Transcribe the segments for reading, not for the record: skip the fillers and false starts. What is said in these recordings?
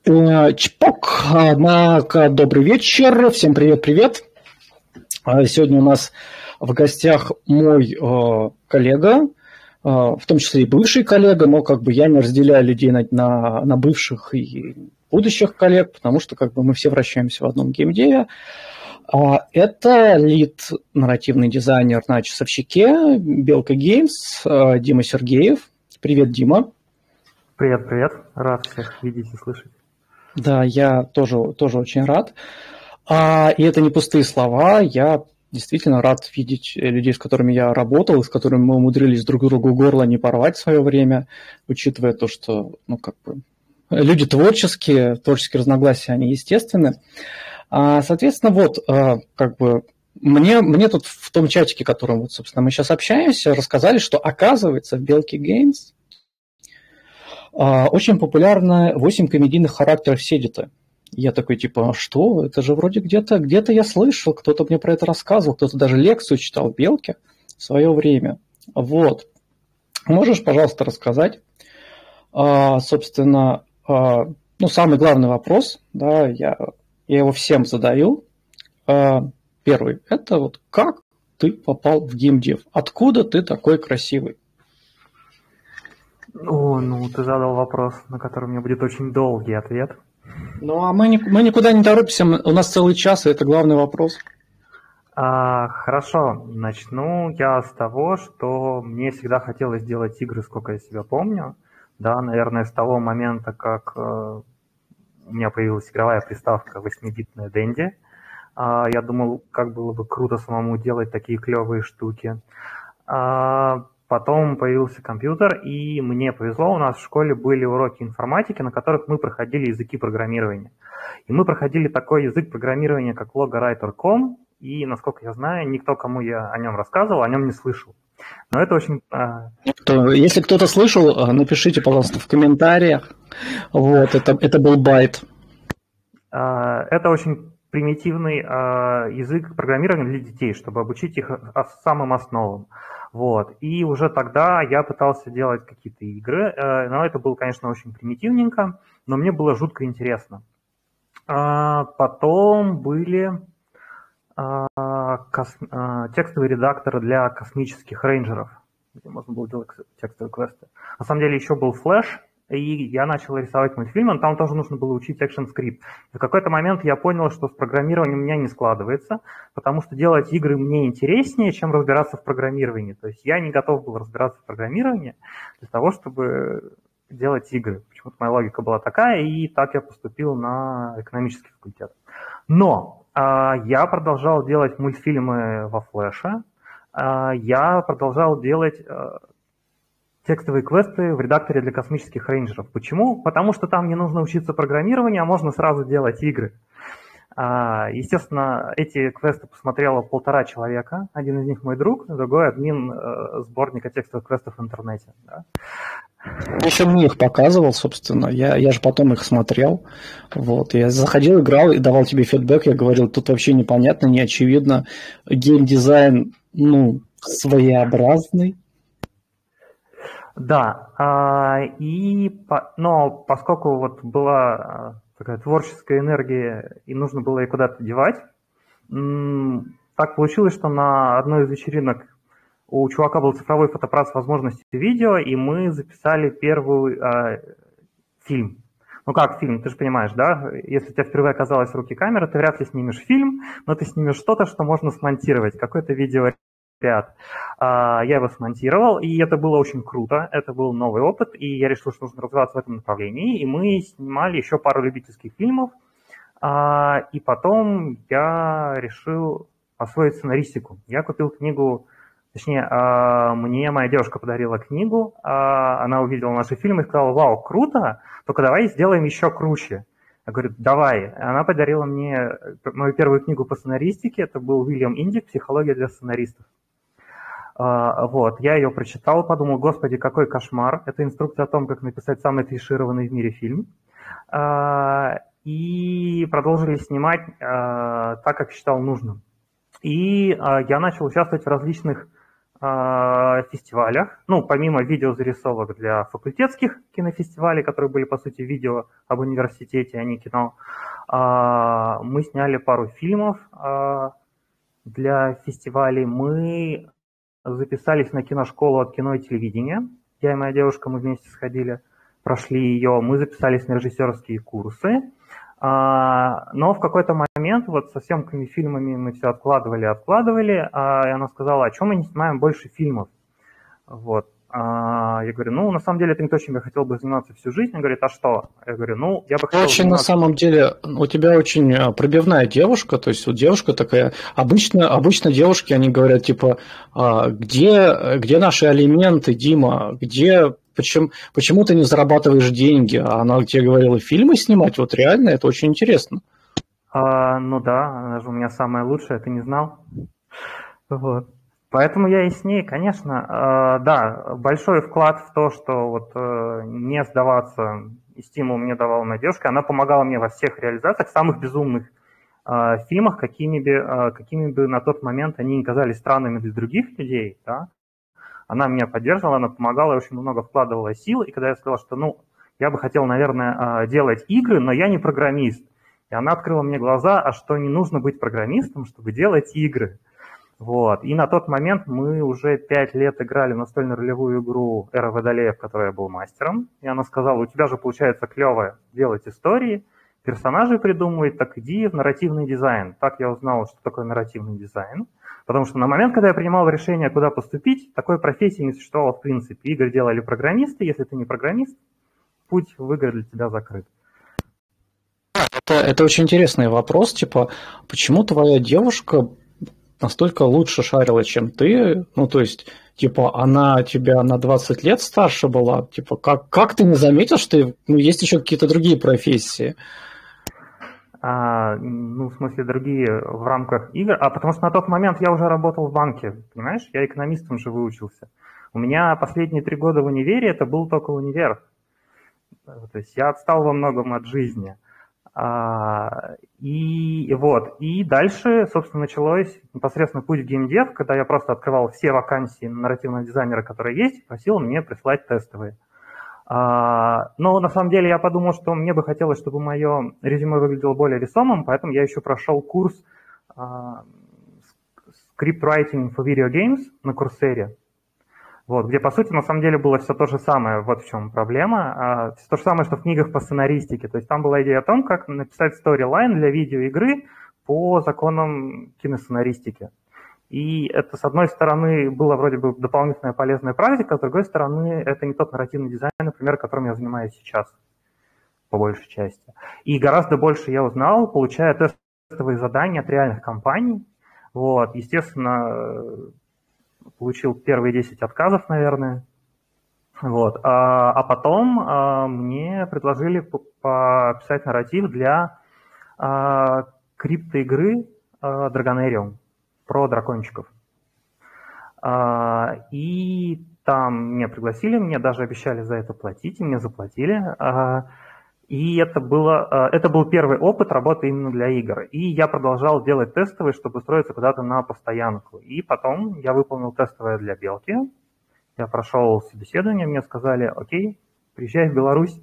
Чпок, добрый вечер, всем привет-привет. Сегодня у нас в гостях мой коллега, в том числе и бывший коллега, но как бы я не разделяю людей на бывших и будущих коллег, потому что как бы мы все вращаемся в одном геймдеве. Это лид-нарративный дизайнер на часовщике Белка Геймс Дима Сергеев. Привет, Дима. Привет, рад всех видеть и слышать. Да, я тоже очень рад. И это не пустые слова, я действительно рад видеть людей, с которыми я работал, с которыми мы умудрились друг другу горло не порвать в свое время, учитывая то, что, люди творческие разногласия, они естественны. Соответственно, мне тут в том чатике, в котором, собственно, мы сейчас общаемся, рассказали, что, оказывается, в Белке Геймс очень популярны 8 комедийных характеров Седита. Я такой, что? Это же вроде где-то я слышал, кто-то мне про это рассказывал, кто-то даже лекцию читал в Белке в свое время. Вот. Можешь, пожалуйста, рассказать, собственно, самый главный вопрос, да, я его всем задаю. Первый, это как ты попал в геймдев? Откуда ты такой красивый? Ты задал вопрос, на который у меня будет очень долгий ответ. Мы никуда не торопимся, у нас целый час, и это главный вопрос. Хорошо, начну я с того, что мне всегда хотелось делать игры, сколько я себя помню. Да, наверное, с того момента, как у меня появилась игровая приставка 8-битная Dendy. Я думал, как было бы круто самому делать такие клевые штуки. Потом появился компьютер, и мне повезло, у нас в школе были уроки информатики, на которых мы проходили языки программирования. И мы проходили такой язык программирования, как Logowriter.com, и, насколько я знаю, никто, кому я о нем рассказывал, о нем не слышал. Но это очень... Если кто-то слышал, напишите, пожалуйста, в комментариях. Это был байт. Это очень примитивный язык программирования для детей, чтобы обучить их самым основам. И уже тогда я пытался делать какие-то игры, но это было, конечно, очень примитивненько, но мне было жутко интересно. Потом были текстовые редакторы для космических рейнджеров, где можно было делать текстовые квесты. На самом деле еще был Flash, и я начал рисовать мультфильмы, но там тоже нужно было учить ActionScript. И в какой-то момент я понял, что с программированием у меня не складывается, потому что делать игры мне интереснее, чем разбираться в программировании. То есть я не готов был разбираться в программировании для того, чтобы делать игры. Почему-то моя логика была такая, и так я поступил на экономический факультет. Но я продолжал делать мультфильмы во Flash, я продолжал делать... текстовые квесты в редакторе для космических рейнджеров. Почему? Потому что там не нужно учиться программированию, а можно сразу делать игры. Естественно, эти квесты посмотрело 1,5 человека. Один из них мой друг, другой админ сборника текстовых квестов в интернете. Да. Еще мне их показывал, собственно. Я же потом их смотрел. Я заходил, играл и давал тебе фидбэк. Я говорил, тут вообще непонятно, не очевидно. Геймдизайн, своеобразный. Да, но поскольку была такая творческая энергия и нужно было ее куда-то девать, так получилось, что на одной из вечеринок у чувака был цифровой фотоаппарат с возможностью видео, и мы записали первый фильм. Как фильм, ты же понимаешь, да? Если у тебя впервые оказалась в руке камера, ты вряд ли снимешь фильм, но ты снимешь что-то, что можно смонтировать, какой-то видеоряд. Я его смонтировал, и это было очень круто, это был новый опыт, и я решил, что нужно развиваться в этом направлении, и мы снимали еще пару любительских фильмов, и потом я решил освоить сценаристику. Я купил книгу, точнее, мне моя девушка подарила книгу, она увидела наши фильмы и сказала: «Вау, круто, только давай сделаем еще круче». Я говорю: давай. Она подарила мне мою первую книгу по сценаристике, это был Уильям Индик «Психология для сценаристов». Я ее прочитал, подумал: господи, какой кошмар. Это инструкция о том, как написать самый клишированный в мире фильм. И продолжили снимать так, как считал нужным. И я начал участвовать в различных фестивалях. Ну, помимо видеозарисовок для факультетских кинофестивалей, которые были, по сути, видео об университете, а не кино, мы сняли пару фильмов для фестивалей. Мы записались на киношколу от кино и телевидения. Я и моя девушка, мы вместе сходили, прошли ее. Мы записались на режиссерские курсы. Но в какой-то момент вот со съемками фильмами мы все откладывали, и она сказала, а чем мы не снимаем больше фильмов? Вот. Я говорю, ну, на самом деле, это не то, чем я хотел бы заниматься всю жизнь. Она говорит, а что? Я говорю, ну, я бы хотел Очень, заниматься... на самом деле, у тебя очень пробивная девушка, то есть вот девушка такая, обычно девушки, они говорят, типа, где наши алименты, Дима, почему ты не зарабатываешь деньги? А она тебе говорила, фильмы снимать, вот реально, это очень интересно. Ну да, она же у меня самая лучшая, ты не знал? Вот. Поэтому я и с ней, конечно, да, большой вклад в то, что вот не сдаваться, и стимул мне давала моя девушка. Она помогала мне во всех реализациях, самых безумных фильмах, какими бы на тот момент они не казались странными для других людей, да. Она меня поддерживала, она помогала, очень много вкладывала сил. И когда я сказал, что, ну, я бы хотел, наверное, делать игры, но я не программист. И она открыла мне глаза, а что не нужно быть программистом, чтобы делать игры. Вот. И на тот момент мы уже 5 лет играли в настольную ролевую игру «Эра Водолея», в которой я был мастером. И она сказала, у тебя же получается клево делать истории, персонажей придумывать, так иди в нарративный дизайн. Так я узнал, что такое нарративный дизайн. Потому что на момент, когда я принимал решение, куда поступить, такой профессии не существовало в принципе. Игры делали программисты, если ты не программист, путь в игры для тебя закрыт. Это очень интересный вопрос, типа, почему твоя девушка настолько лучше шарила, чем ты? Ну, то есть, типа, она тебя на 20 лет старше была? Типа, как ты не заметил, что есть еще какие-то другие профессии? Ну, в смысле, другие в рамках игр. Потому что на тот момент я уже работал в банке, понимаешь? Я экономистом же выучился. У меня последние 3 года в универе, это был только универ. То есть я отстал во многом от жизни. И дальше, собственно, началось непосредственно путь в геймдев, когда я просто открывал все вакансии нарративного дизайнера, которые есть, просил мне прислать тестовые. Но на самом деле я подумал, что мне бы хотелось, чтобы мое резюме выглядело более весомым, поэтому я еще прошел курс script-writing for video games на Курсере. Вот, где, по сути, на самом деле было все то же самое, вот в чем проблема. Все то же самое, что в книгах по сценаристике. То есть там была идея о том, как написать сторилайн для видеоигры по законам киносценаристики. И это, с одной стороны, была вроде бы дополнительная полезная практика, с другой стороны, это не тот нарративный дизайн, например, которым я занимаюсь сейчас, по большей части. И гораздо больше я узнал, получая тестовые задания от реальных компаний. Вот, естественно, получил первые 10 отказов, наверное. Вот. А потом мне предложили пописать нарратив для криптоигры Dragonarium про дракончиков. И там меня пригласили, мне даже обещали за это платить, и мне заплатили. И это был первый опыт работы именно для игр. И я продолжал делать тестовые, чтобы устроиться куда-то на постоянку. И потом я выполнил тестовое для Белки. Я прошел собеседование, мне сказали, окей, приезжай в Беларусь.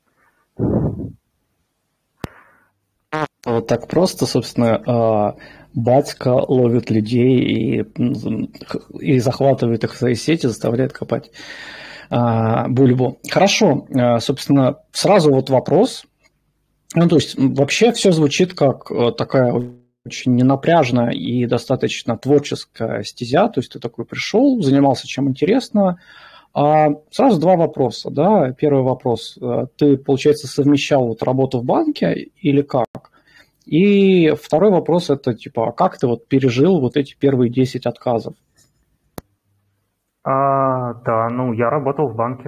Вот так просто, собственно, батька ловит людей и захватывает их в свои сети, заставляет копать бульбу. Хорошо, собственно, сразу вот вопрос. Ну, то есть вообще все звучит как такая очень ненапряжная и достаточно творческая стезя. То есть ты такой пришел, занимался чем интересно. Сразу 2 вопроса. Да? Первый вопрос. Ты, получается, совмещал вот работу в банке или как? И второй вопрос – это типа, как ты вот пережил вот эти первые 10 отказов? Да, ну я работал в банке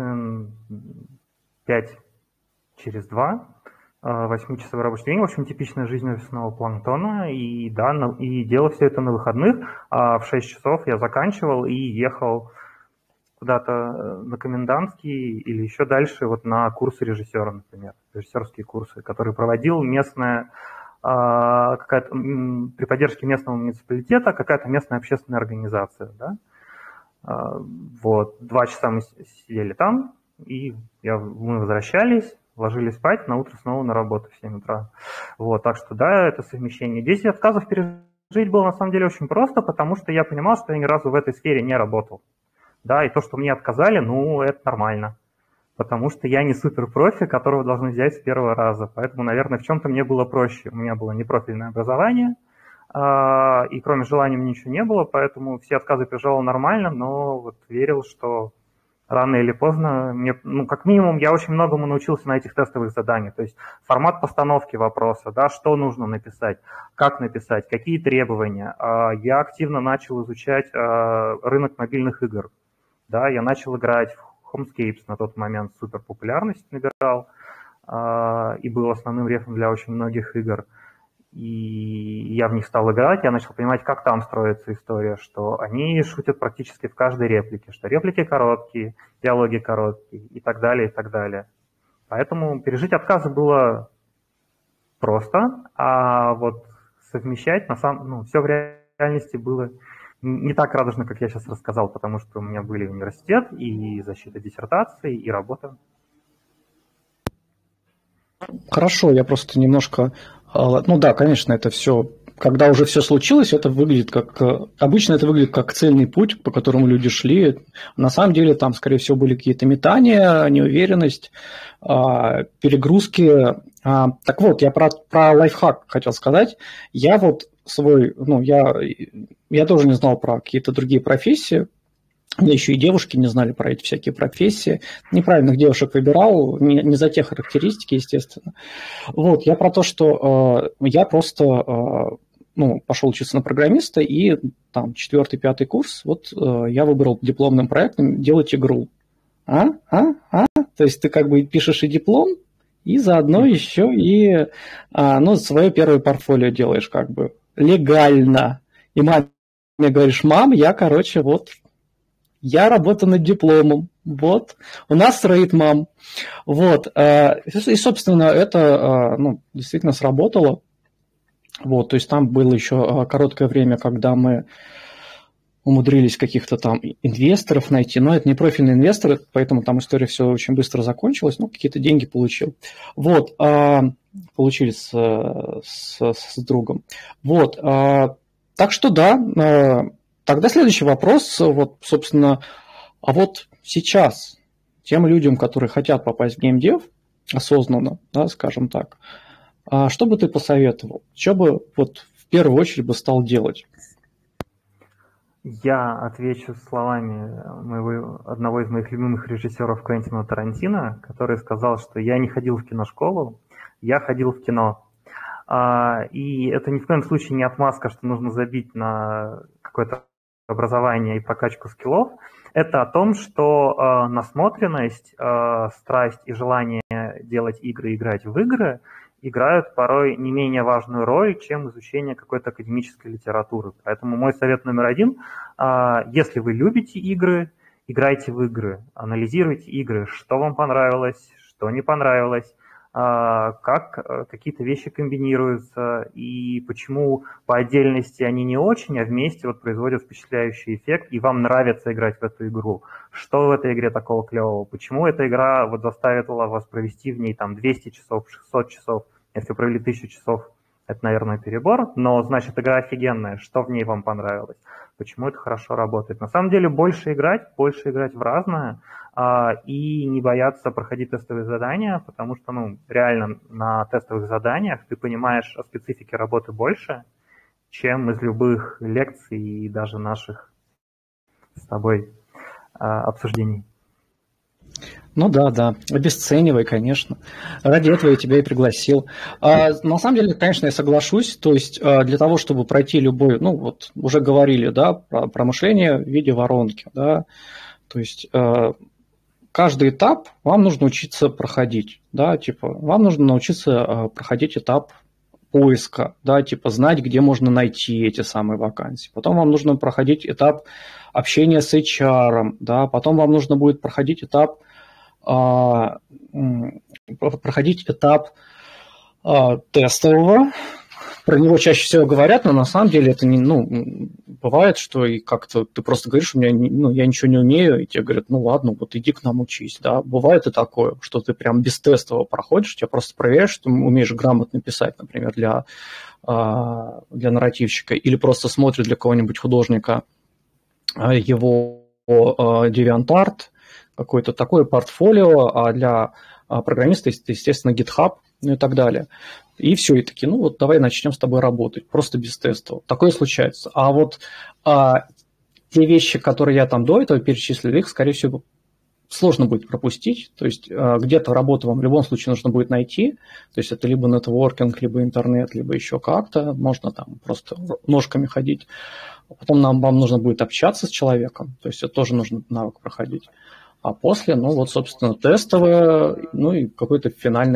5 через 2, 8-часовой рабочий день, в общем, типичная жизнь офисного планктона, и да, и делал все это на выходных, а в 6 часов я заканчивал и ехал куда-то на комендантский или еще дальше вот на курсы режиссера, например, режиссерские курсы, которые проводил местная при поддержке местного муниципалитета какая-то местная общественная организация, да. Вот, 2 часа мы сидели там, и мы возвращались, ложились спать, на утро снова на работу в 7 утра. Вот, так что да, это совмещение. 10 отказов пережить было на самом деле очень просто, потому что я понимал, что я ни разу в этой сфере не работал. Да, и то, что мне отказали, ну, это нормально. Потому что я не суперпрофи, которого должны взять с первого раза. Поэтому, наверное, в чем-то мне было проще. У меня было непрофильное образование, и кроме желания мне ничего не было, поэтому все отказы переживал нормально, но вот верил, что рано или поздно, ну, как минимум, я очень многому научился на этих тестовых заданиях. То есть формат постановки вопроса, да, что нужно написать, как написать, какие требования. Я активно начал изучать рынок мобильных игр. Да, я начал играть в Homescapes, на тот момент супер популярность набирал, и был основным рефом для очень многих игр. И я в них стал играть, я начал понимать, как там строится история, что они шутят практически в каждой реплике, что реплики короткие, диалоги короткие и так далее, и так далее. Поэтому пережить отказы было просто, а вот совмещать все в реальности было не так радужно, как я сейчас рассказал, потому что у меня были университет, и защита диссертации, и работа. Хорошо, я просто немножко... Ну да, конечно, это все... Когда уже все случилось, это выглядит как... Обычно это выглядит как цельный путь, по которому люди шли. На самом деле там, скорее всего, были какие-то метания, неуверенность, перегрузки. Так вот, я про лайфхак хотел сказать. Я вот свой... Ну, я тоже не знал про какие-то другие профессии. Мне еще и девушки не знали про эти всякие профессии. Неправильных девушек выбирал, не за те характеристики, естественно. Вот, я про то, что я просто пошел учиться на программиста, и там 4-5 курс, вот я выбрал дипломным проектом делать игру. То есть ты как бы пишешь и диплом, и заодно еще и свое первое портфолио делаешь как бы легально. И маме говоришь: мам, я работаю над дипломом. Вот. У нас рейд, мам. Вот. И, собственно, это действительно сработало. Вот. То есть там было еще короткое время, когда мы умудрились каких-то там инвесторов найти. Но это не профильные инвесторы, поэтому там история все очень быстро закончилась. Какие-то деньги получил. Вот. Получили с другом. Вот. Так что да. Тогда следующий вопрос, вот, собственно, а вот сейчас тем людям, которые хотят попасть в геймдев осознанно, да, скажем так, что бы ты посоветовал? Что бы вот в первую очередь бы стал делать? Я отвечу словами одного из моих любимых режиссеров Квентина Тарантино, который сказал, что я не ходил в киношколу, я ходил в кино. И это ни в коем случае не отмазка, что нужно забить на какое-то образование и прокачку скиллов. Это о том, что насмотренность, страсть и желание делать игры, играть в игры играют порой не менее важную роль, чем изучение какой-то академической литературы. Поэтому мой совет номер 1, если вы любите игры, играйте в игры, анализируйте игры, что вам понравилось, что не понравилось, как какие-то вещи комбинируются и почему по отдельности они не очень, а вместе вот производят впечатляющий эффект, и вам нравится играть в эту игру. Что в этой игре такого клевого? Почему эта игра вот заставила вас провести в ней там 200 часов, 600 часов? Если вы провели 1000 часов, это, наверное, перебор, но значит игра офигенная. Что в ней вам понравилось? Почему это хорошо работает? На самом деле больше играть в разное, и не бояться проходить тестовые задания, потому что, реально на тестовых заданиях ты понимаешь о специфике работы больше, чем из любых лекций и даже наших с тобой обсуждений. Ну да, обесценивай, конечно. Ради этого я тебя и пригласил. На самом деле, конечно, я соглашусь. То есть для того, чтобы пройти любой, вот уже говорили, да, про мышление в виде воронки, да, то есть каждый этап вам нужно учиться проходить, да, вам нужно научиться проходить этап поиска, да, знать, где можно найти эти самые вакансии. Потом вам нужно проходить этап общения с HR, да, потом вам нужно будет проходить этап тестового, про него чаще всего говорят, но на самом деле это не, ну, бывает, что и как-то ты просто говоришь, у меня, ну, я ничего не умею, и тебе говорят, ну ладно, вот иди к нам учись, да. Бывает и такое, что ты прям без тестового проходишь, тебя просто проверяешь, что ты умеешь грамотно писать, например, для нарративщика, или просто смотрят для кого-нибудь художника его DeviantArt, какое-то такое портфолио, а для программиста, естественно, GitHub, ну и так далее. И все, и такие, ну вот давай начнем с тобой работать, просто без тестов. Такое случается. А вот те вещи, которые я там до этого перечислил, их, скорее всего, сложно будет пропустить. То есть где-то работу вам в любом случае нужно будет найти. То есть это либо нетворкинг, либо интернет, либо еще как-то. Можно там просто ножками ходить. Потом вам нужно будет общаться с человеком. То есть это тоже нужно навык проходить. А после, ну вот, собственно, тестовое, ну и какое-то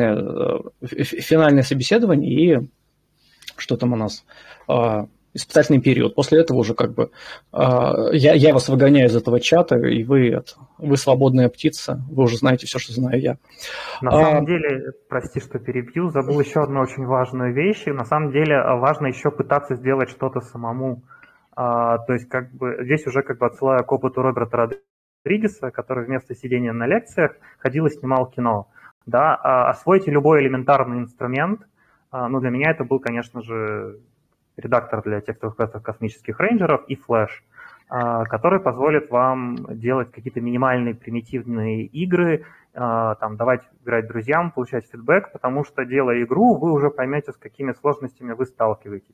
финальное собеседование и что там у нас, испытательный период. После этого уже как бы я вас выгоняю из этого чата, и вы свободная птица, вы уже знаете все, что знаю я. На самом деле, прости, что перебью, забыл еще одну очень важную вещь. На самом деле важно еще пытаться сделать что-то самому. То есть как бы здесь уже как бы отсылаю к опыту Роберта Родригеса, который вместо сидения на лекциях ходил и снимал кино. Да, освойте любой элементарный инструмент. Ну, для меня это был, конечно же, редактор для текстовых квестов космических рейнджеров и Flash, который позволит вам делать какие-то минимальные примитивные игры, там, давать играть друзьям, получать фидбэк, потому что, делая игру, вы уже поймете, с какими сложностями вы сталкиваетесь.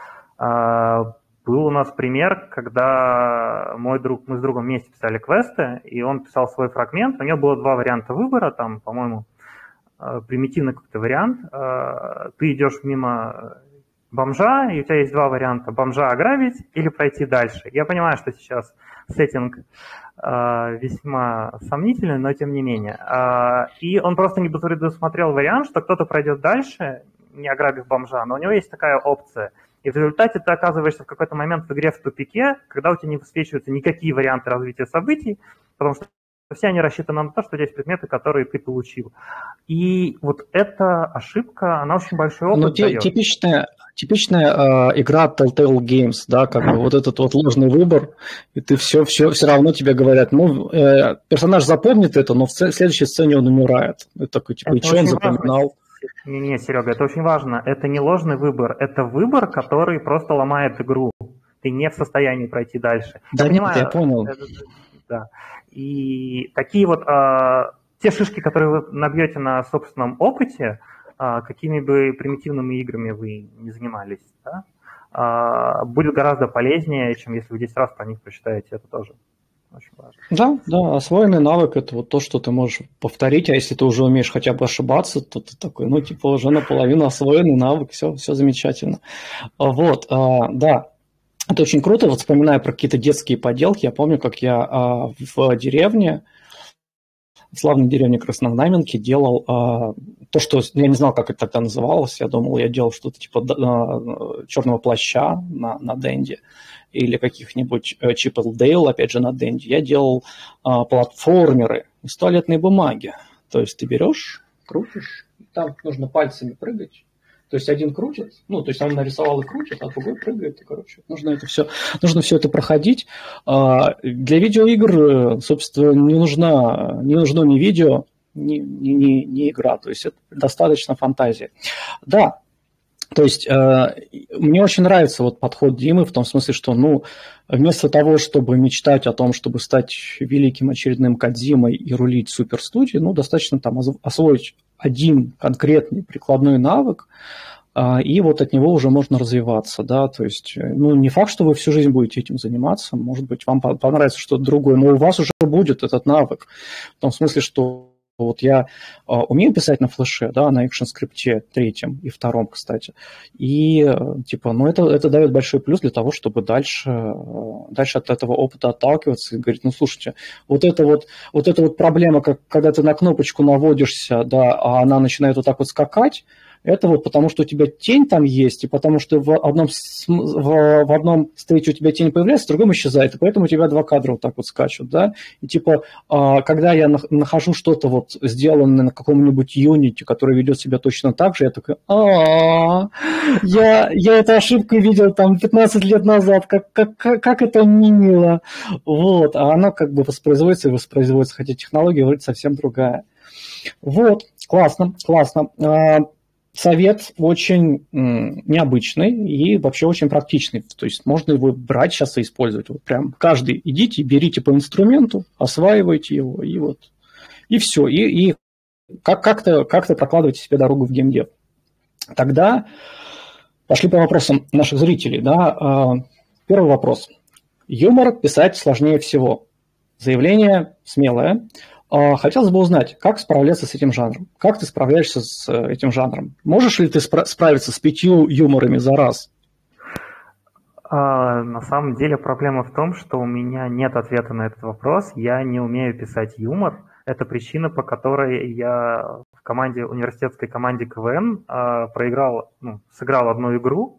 Был у нас пример, когда мы с другом вместе писали квесты, и он писал свой фрагмент, у него было два варианта выбора, там, по-моему, примитивный какой-то вариант. Ты идешь мимо бомжа, и у тебя есть два варианта: бомжа ограбить или пройти дальше. Я понимаю, что сейчас сеттинг весьма сомнительный, но тем не менее. И он просто не предусмотрел вариант, что кто-то пройдет дальше, не ограбив бомжа, но у него есть такая опция. И в результате ты оказываешься в какой-то момент в игре в тупике, когда у тебя не высвечиваются никакие варианты развития событий, потому что все они рассчитаны на то, что есть предметы, которые ты получил. И вот эта ошибка, она очень большой опыт дает. Типичная игра Telltale Games, да, как бы вот этот вот ложный выбор, и ты все равно тебе говорят, ну, персонаж запомнит это, но в следующей сцене он умирает. Это такой, типа, и что он запоминал? Не, Серега, это очень важно. Это не ложный выбор, это выбор, который просто ломает игру. Ты не в состоянии пройти дальше. Да, я понял. Да. И такие вот те шишки, которые вы набьете на собственном опыте, какими бы примитивными играми вы не занимались, да, будет гораздо полезнее, чем если вы 10 раз про них прочитаете. Это тоже очень важно. Да, освоенный навык – это вот то, что ты можешь повторить, а если ты уже умеешь хотя бы ошибаться, то ты такой, ну, типа, уже наполовину освоенный навык, все замечательно. Вот, да. Это очень круто. Вот вспоминая про какие-то детские поделки, я помню, как я в деревне, в славной деревне Краснознаменки, делал то, что я не знал, как это тогда называлось. Я думал, я делал что-то типа черного плаща на Денди или каких-нибудь Чип и Дейл, опять же, на Денди. Я делал платформеры из туалетной бумаги. То есть ты берешь, крутишь, там нужно пальцами прыгать. То есть один крутит, ну, то есть он нарисовал и крутит, а другой прыгает, и, короче, нужно все это проходить. Для видеоигр, собственно, не нужно ни видео, ни игра, то есть это достаточно фантазии. Да, то есть мне очень нравится вот подход Димы в том смысле, что, ну, вместо того, чтобы мечтать о том, чтобы стать великим очередным Кодзимой и рулить суперстудией, ну, достаточно там освоить один конкретный прикладной навык, и вот от него уже можно развиваться, да, то есть, ну, не факт, что вы всю жизнь будете этим заниматься, может быть, вам понравится что-то другое, но у вас уже будет этот навык, в том смысле, что вот я умею писать на флеше, да, на экшн-скрипте 3 и 2, кстати, и, типа, ну, это дает большой плюс для того, чтобы дальше от этого опыта отталкиваться и говорить, ну, слушайте, вот эта вот проблема, когда ты на кнопочку наводишься, да, а она начинает вот так вот скакать, это вот потому, что у тебя тень там есть, и потому что в одном стейте у тебя тень появляется, в другом исчезает, и поэтому у тебя два кадра вот так вот скачут, да, и типа, когда я нахожу что-то вот сделанное на каком-нибудь Unity, который ведет себя точно так же, я такой, я эту ошибку видел там 15 лет назад, как это мило, вот, а она как бы воспроизводится, хотя технология вроде совсем другая. Вот, классно. Совет очень необычный и вообще очень практичный. То есть можно его брать сейчас и использовать. Вот прям каждый идите, берите по инструменту, осваивайте его, и вот, и все. И как-то прокладывайте себе дорогу в геймдев. Тогда пошли по вопросам наших зрителей. Да? Первый вопрос. Юмор писать сложнее всего. Заявление смелое. Хотелось бы узнать, как справляться с этим жанром? Как ты справляешься с этим жанром? Можешь ли ты справиться с 5 юморами за раз? На самом деле проблема в том, что у меня нет ответа на этот вопрос. Я не умею писать юмор. Это причина, по которой я в университетской команде КВН сыграл одну игру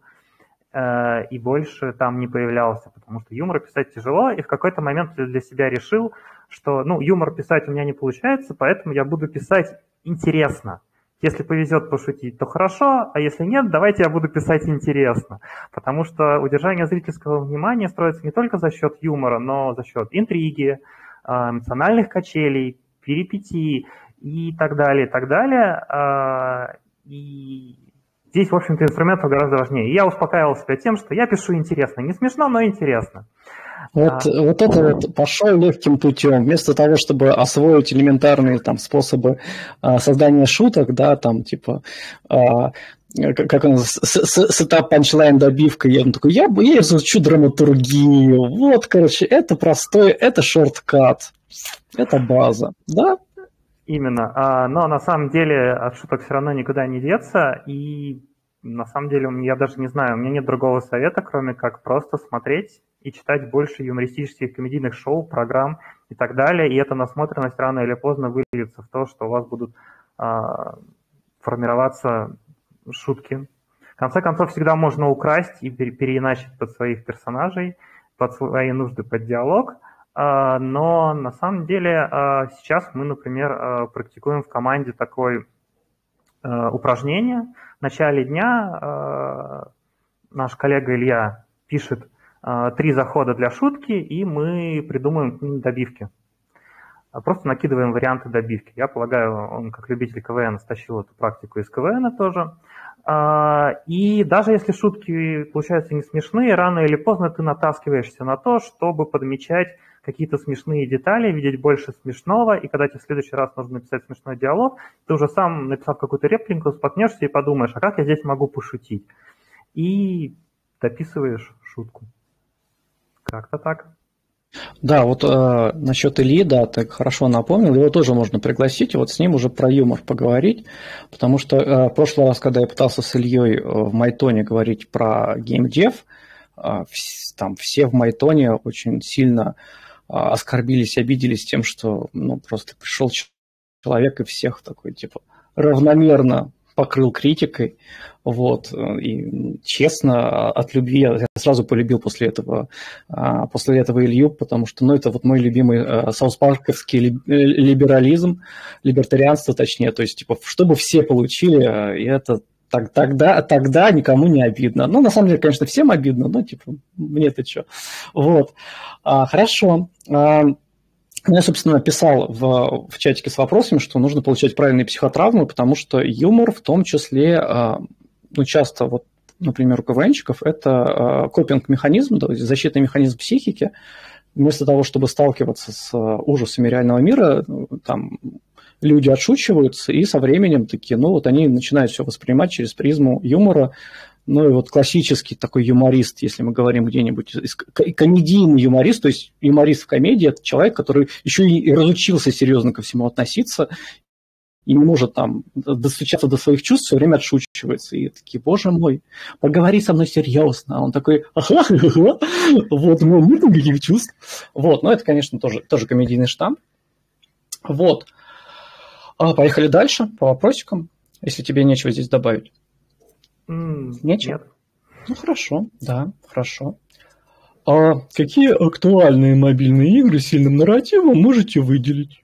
и больше там не появлялся, потому что юмор писать тяжело, и в какой-то момент для себя решил, что юмор писать у меня не получается, поэтому я буду писать интересно. Если повезет пошутить, то хорошо, а если нет, давайте я буду писать интересно. Потому что удержание зрительского внимания строится не только за счет юмора, но за счет интриги, эмоциональных качелей, перипетий и так далее, и так далее. И здесь, в общем-то, инструментов гораздо важнее. И я успокаивал себя тем, что я пишу интересно. Не смешно, но интересно. Вот это вот пошел легким путем. Вместо того, чтобы освоить элементарные там способы создания шуток, да, там типа как он, сетап, панчлайн, добивка, я такой, я изучу драматургию. Вот, короче, это простой, это шорткат, это база, да? Именно. Но на самом деле от шуток все равно никуда не деться, и на самом деле я даже не знаю, у меня нет другого совета, кроме как просто смотреть и читать больше юмористических комедийных шоу, программ и так далее, и эта насмотренность рано или поздно выльется в то, что у вас будут формироваться шутки. В конце концов, всегда можно украсть и переиначить под своих персонажей, под свои нужды, под диалог, но на самом деле сейчас мы, например, практикуем в команде такое упражнение. В начале дня наш коллега Илья пишет 3 захода для шутки, и мы придумываем к ним добивки. Просто накидываем варианты добивки. Я полагаю, он как любитель КВН стащил эту практику из КВН тоже. И даже если шутки получаются не смешные, рано или поздно ты натаскиваешься на то, чтобы подмечать какие-то смешные детали, видеть больше смешного, и когда тебе в следующий раз нужно написать смешной диалог, ты уже сам, написав какую-то реплику, споткнешься и подумаешь, а как я здесь могу пошутить? И дописываешь шутку. Как-то так. Да, вот насчет Ильи, да, ты хорошо напомнил, его тоже можно пригласить, и вот с ним уже про юмор поговорить, потому что в прошлый раз, когда я пытался с Ильей в Майтоне говорить про геймдев, там все в Майтоне очень сильно оскорбились, обиделись тем, что просто пришел человек и всех такой, типа, равномерно покрыл критикой, вот, и честно, от любви я сразу полюбил после этого Илью, потому что, это вот мой любимый саус-парковский либерализм, либертарианство точнее, то есть, типа, чтобы все получили, и это тогда никому не обидно. На самом деле, конечно, всем обидно, но, типа, мне-то что. Вот. Хорошо. Я, собственно, писал в чатике с вопросами, что нужно получать правильные психотравмы, потому что юмор в том числе, часто, вот, например, у КВНщиков, это копинг-механизм, то есть защитный механизм психики. Вместо того, чтобы сталкиваться с ужасами реального мира, там люди отшучиваются, и со временем такие, они начинают все воспринимать через призму юмора. И вот классический такой юморист, если мы говорим где-нибудь, комедийный юморист, то есть юморист в комедии, это человек, который еще и разучился серьезно ко всему относиться и не может там достучаться до своих чувств, все время отшучивается. И такие, боже мой, поговори со мной серьезно. А он такой, вот, нет никаких чувств. Вот, это, конечно, тоже комедийный штамп. Вот. Поехали дальше по вопросикам. Если тебе нечего здесь добавить. Нечего? Нет. Ну, хорошо, да, хорошо. А какие актуальные мобильные игры с сильным нарративом можете выделить?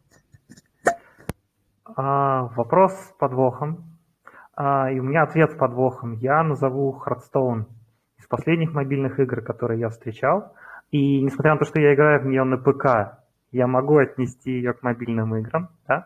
Вопрос с подвохом. И у меня ответ с подвохом. Я назову Hearthstone из последних мобильных игр, которые я встречал. И несмотря на то, что я играю в нее на ПК, я могу отнести ее к мобильным играм. Да?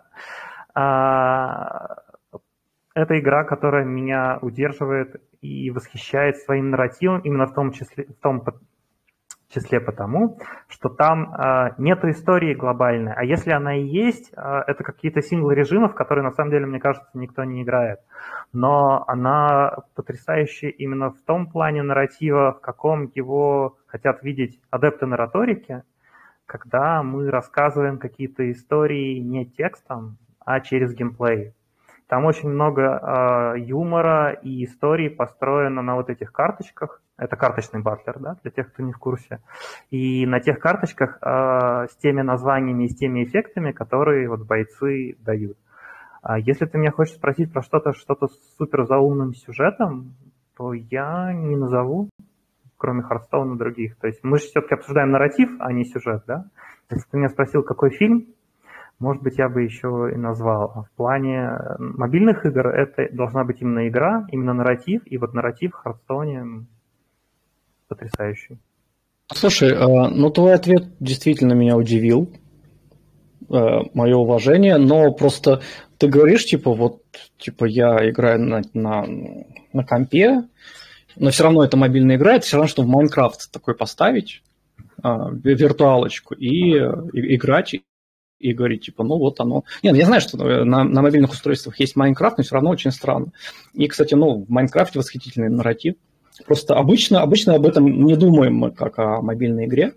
Это игра, которая меня удерживает и восхищает своим нарративом, именно в том числе потому, что там нету истории глобальной. А если она и есть, это какие-то сингл-режимы, в которые, на самом деле, мне кажется, никто не играет. Но она потрясающая именно в том плане нарратива, в каком его хотят видеть адепты нараторики, когда мы рассказываем какие-то истории не текстом, а через геймплей. Там очень много юмора и историй построено на вот этих карточках. Это карточный батлер, да, для тех, кто не в курсе. И на тех карточках с теми названиями и с теми эффектами, которые вот бойцы дают. Если ты меня хочешь спросить про что-то с супер заумным сюжетом, то я не назову, кроме Hearthstone, других. То есть мы же все-таки обсуждаем нарратив, а не сюжет, да? Если ты меня спросил, какой фильм, может быть, я бы еще и назвал. А в плане мобильных игр это должна быть именно игра, именно нарратив. И вот нарратив в Hearthstone потрясающий. Слушай, ну твой ответ действительно меня удивил. Мое уважение, но просто ты говоришь, я играю на компе, но все равно это мобильная игра, это все равно, что в Майнкрафт такой поставить, виртуалочку, и играть, и говорить, ну вот оно. Нет, я знаю, что на мобильных устройствах есть Майнкрафт, но все равно очень странно. И, кстати, в Майнкрафте восхитительный нарратив. Просто обычно об этом не думаем мы, как о мобильной игре.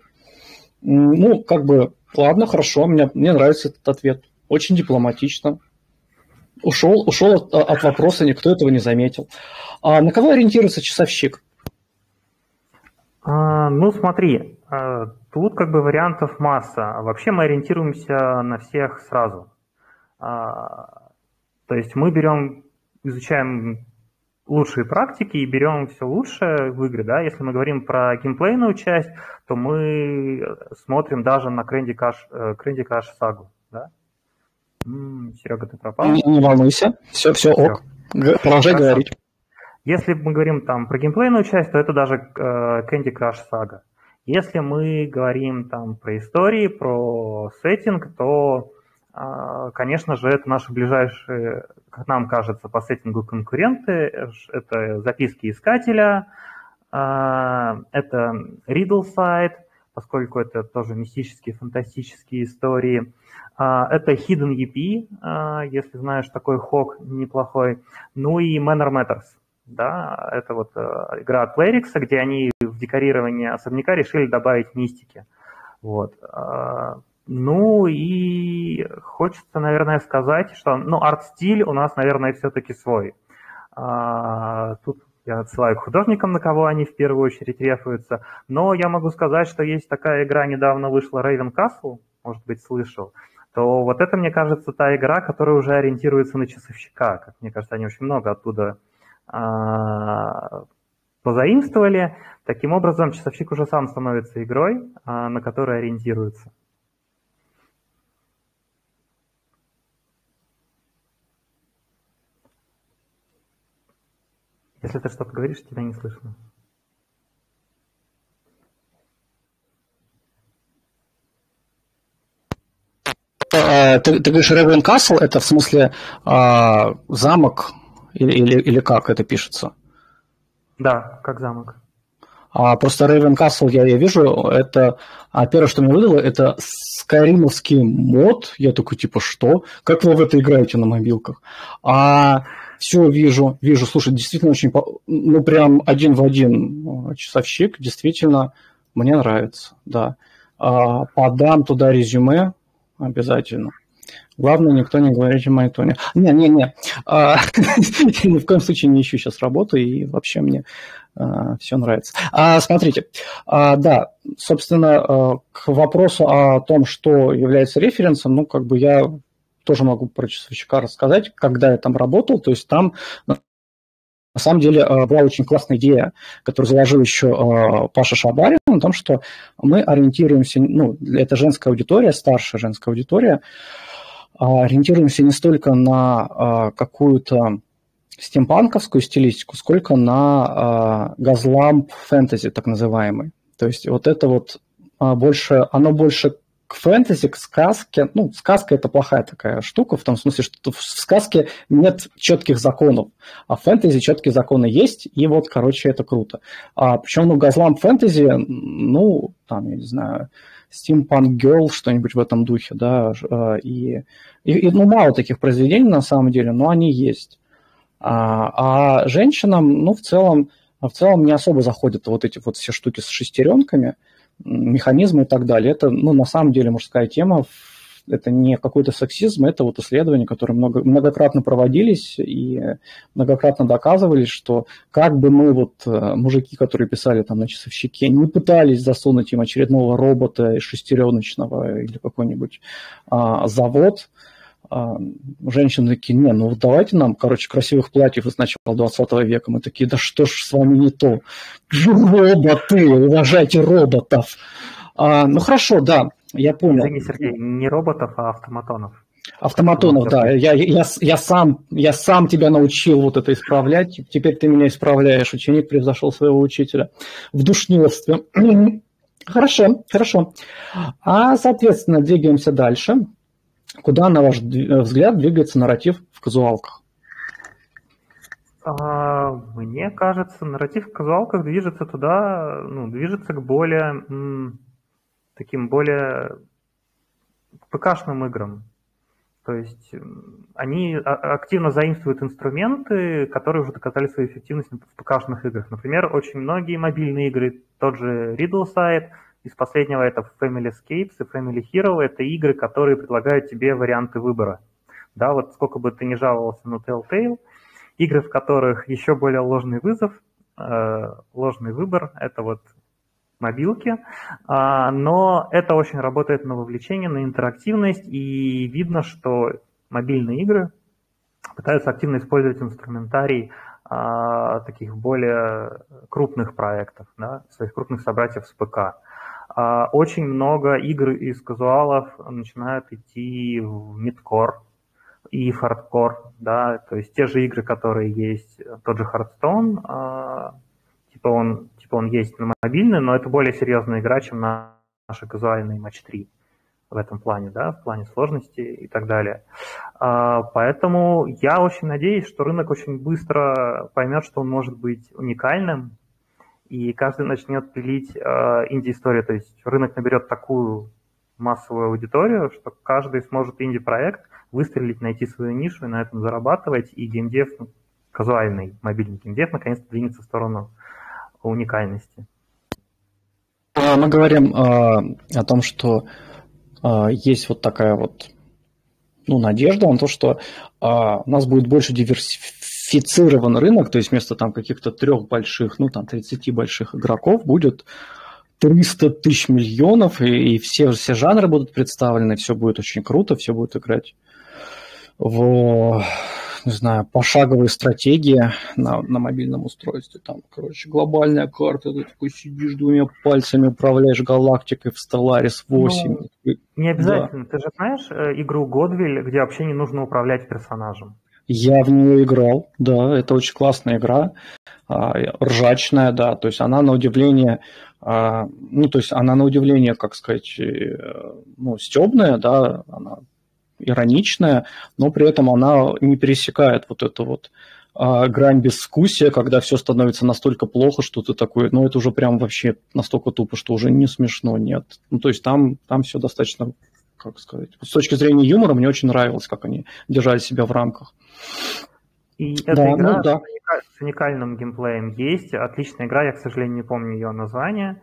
Ладно, хорошо, мне нравится этот ответ. Очень дипломатично. Ушел от вопроса, никто этого не заметил. А на кого ориентируется часовщик? Смотри, тут вариантов масса. Вообще мы ориентируемся на всех сразу. То есть мы изучаем лучшие практики и берем все лучшее в игры. Да? Если мы говорим про геймплейную часть, то мы смотрим даже на Candy Crush Saga. Да? Серега, ты пропал? Не волнуйся, все ок. Продолжай говорить. Если мы говорим там про геймплейную часть, то это даже Candy Crush Saga. Если мы говорим там про истории, про сеттинг, то, конечно же, это наши ближайшие, как нам кажется, по сеттингу конкуренты. Это записки искателя, это Riddleside, поскольку это тоже мистические, фантастические истории. Это Hidden EP, если знаешь, такой хок неплохой. Ну и Manor Matters. Да, это вот игра от Playrix, где они в декорировании особняка решили добавить мистики. Вот. Ну и хочется, наверное, сказать, что арт-стиль у нас, наверное, все-таки свой. Тут я отсылаю к художникам, на кого они в первую очередь рефуются. Но я могу сказать, что есть такая игра, недавно вышла Raven Castle, может быть, слышал. То вот это, мне кажется, та игра, которая уже ориентируется на часовщика. Как мне кажется, они очень много оттуда позаимствовали. Таким образом, часовщик уже сам становится игрой, на которой ориентируется. Если ты что-то говоришь, тебя не слышно. Ты говоришь Raven Castle, это в смысле замок или как это пишется? Да, как замок. Просто Raven Castle я вижу, это первое, что мне выдало, это скайримовский мод. Я такой, что? Как вы в это играете на мобилках? Все, вижу. Слушай, действительно очень, прям один в один часовщик, действительно, мне нравится, да. Подам туда резюме обязательно. Главное, никто не говорит о Майтоне. Не. Ни в коем случае не ищу сейчас работу, и вообще мне все нравится. Смотрите, да, собственно, к вопросу о том, что является референсом, я тоже могу про часовщика рассказать, когда я там работал. То есть там на самом деле была очень классная идея, которую заложил еще Паша Шабарин, о том, что мы ориентируемся, ну, это женская аудитория, старшая женская аудитория, ориентируемся не столько на какую-то стимпанковскую стилистику, сколько на газламп фэнтези, так называемый. То есть вот это вот больше, оно больше к фэнтези, к сказке. Ну, сказка – это плохая такая штука, в том смысле, что в сказке нет четких законов, а в фэнтези четкие законы есть, и вот, короче, это круто. Причем, ну, газламп фэнтези, ну, там, я не знаю, Steampunk Girl, что-нибудь в этом духе, да, ну, мало таких произведений на самом деле, но они есть. А женщинам, ну, в целом не особо заходят вот эти вот все штуки с шестеренками, механизмы и так далее. Это, ну, на самом деле мужская тема, это не какой-то сексизм, это вот исследования, которые многократно проводились и многократно доказывались, что как бы мы вот, мужики, которые писали там на часовщике, не пытались засунуть им очередного робота шестереночного или какой-нибудь завод, женщины такие, не, ну давайте нам, короче, красивых платьев из начала 20 века. Мы такие, да что ж с вами не то? Роботы, уважайте роботов. Ну хорошо, да, я понял. Извини, Сергей, не роботов, а автоматонов. Автоматонов, да. Я сам тебя научил вот это исправлять. Теперь ты меня исправляешь. Ученик превзошел своего учителя в душниловстве. Хорошо. Соответственно, двигаемся дальше. Куда, на ваш взгляд, двигается нарратив в казуалках? Мне кажется, нарратив в казуалках движется туда, ну, движется к более таким более ПК-шным играм. То есть они активно заимствуют инструменты, которые уже доказали свою эффективность в ПК-шных играх. Например, очень многие мобильные игры, тот же Riddleside, из последнего это Family Escapes и Family Hero, это игры, которые предлагают тебе варианты выбора. Да, вот сколько бы ты ни жаловался на Telltale, игры, в которых еще более ложный выбор, это вот мобилки, но это очень работает на вовлечение, на интерактивность, и видно, что мобильные игры пытаются активно использовать инструментарий таких более крупных проектов, да, своих крупных собратьев с ПК. Очень много игр из казуалов начинают идти в мидкор и в хардкор, да, то есть те же игры, которые есть, тот же Hearthstone, он есть на мобильный, но это более серьезная игра, чем наши казуальные матч 3 в этом плане, да, в плане сложности и так далее. Поэтому я очень надеюсь, что рынок очень быстро поймет, что он может быть уникальным, и каждый начнет пилить инди-историю, то есть рынок наберет такую массовую аудиторию, что каждый сможет инди-проект выстрелить, найти свою нишу и на этом зарабатывать, и геймдев, казуальный мобильный геймдев, наконец-то двинется в сторону уникальности. Мы говорим о том, что есть вот такая вот, ну, надежда на то, что у нас будет больше диверсифицирован рынок, то есть вместо там каких-то 3 больших, ну там 30 больших игроков будет 300 тысяч миллионов, и все жанры будут представлены, все будет очень круто, все будет играть в, не знаю, пошаговые стратегии на мобильном устройстве. Там, короче, глобальная карта, ты такой сидишь 2 пальцами, управляешь галактикой в Stellaris 8. Ну, не обязательно. Да. Ты же знаешь игру Godville, где вообще не нужно управлять персонажем? Я в нее играл, да, это очень классная игра, ржачная, да, то есть она на удивление, как сказать, ну, стебная, да, она ироничная, но при этом она не пересекает вот эту вот грань безвкусия, когда все становится настолько плохо, что ты такой, ну, это уже прям вообще настолько тупо, что уже не смешно, нет. Ну, то есть там все достаточно, как сказать, с точки зрения юмора мне очень нравилось, как они держали себя в рамках. И эта игра с уникальным геймплеем есть, отличная игра, я, к сожалению, не помню ее название.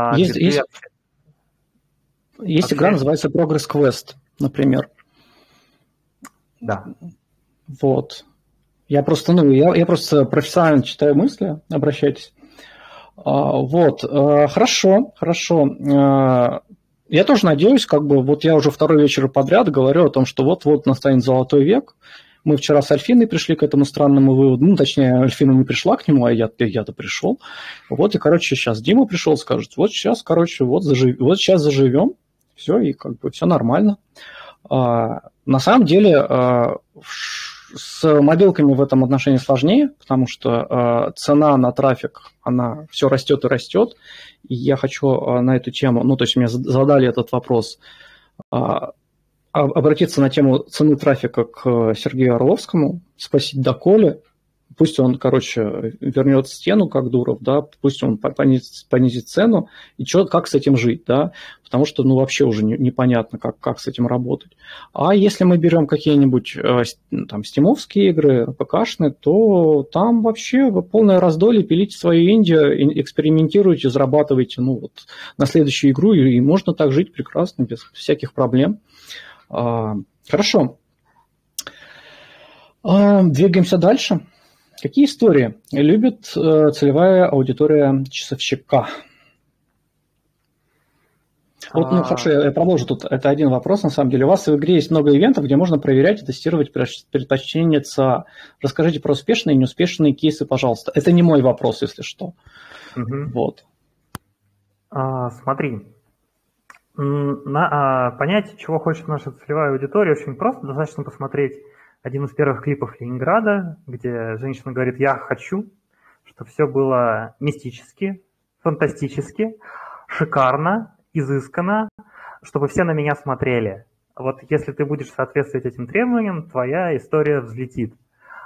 Есть игра, называется Progress Quest, например. Да. Вот. Я просто профессионально читаю мысли, обращайтесь. Вот. Хорошо. Я тоже надеюсь, как бы, вот я уже второй вечер подряд говорю о том, что вот-вот настанет золотой век. Мы вчера с Альфиной пришли к этому странному выводу. Ну, точнее, Альфина не пришла к нему, а я-то пришел. Вот, и, короче, сейчас Дима пришел, скажет, вот сейчас, короче, вот сейчас заживем, все, и как бы все нормально. На самом деле, с мобилками в этом отношении сложнее, потому что цена на трафик, она все растет и растет. И я хочу на эту тему, ну, то есть мне задали этот вопрос, обратиться на тему цены трафика к Сергею Орловскому, спросить доколе, пусть он, короче, вернет стену, как Дуров, да, пусть он понизит цену, и как с этим жить, да, потому что, ну, вообще уже непонятно, как с этим работать. А если мы берем какие-нибудь там стимовские игры, ПКшные, то там вообще полное раздолье, пилите свою Индию, экспериментируйте, зарабатывайте, ну, вот, на следующую игру, и можно так жить прекрасно, без всяких проблем. Хорошо. Двигаемся дальше. Какие истории любит целевая аудитория часовщика? Вот, ну хорошо, я продолжу тут. Это один вопрос, на самом деле. У вас в игре есть много ивентов, где можно проверять и тестировать предпочтения ЦА. Расскажите про успешные и неуспешные кейсы, пожалуйста. Это не мой вопрос, если что. Вот. Смотри. Понять, чего хочет наша целевая аудитория, очень просто. Достаточно посмотреть один из первых клипов Ленинграда, где женщина говорит: «Я хочу, чтобы все было мистически, фантастически, шикарно, изысканно, чтобы все на меня смотрели. Вот если ты будешь соответствовать этим требованиям, твоя история взлетит».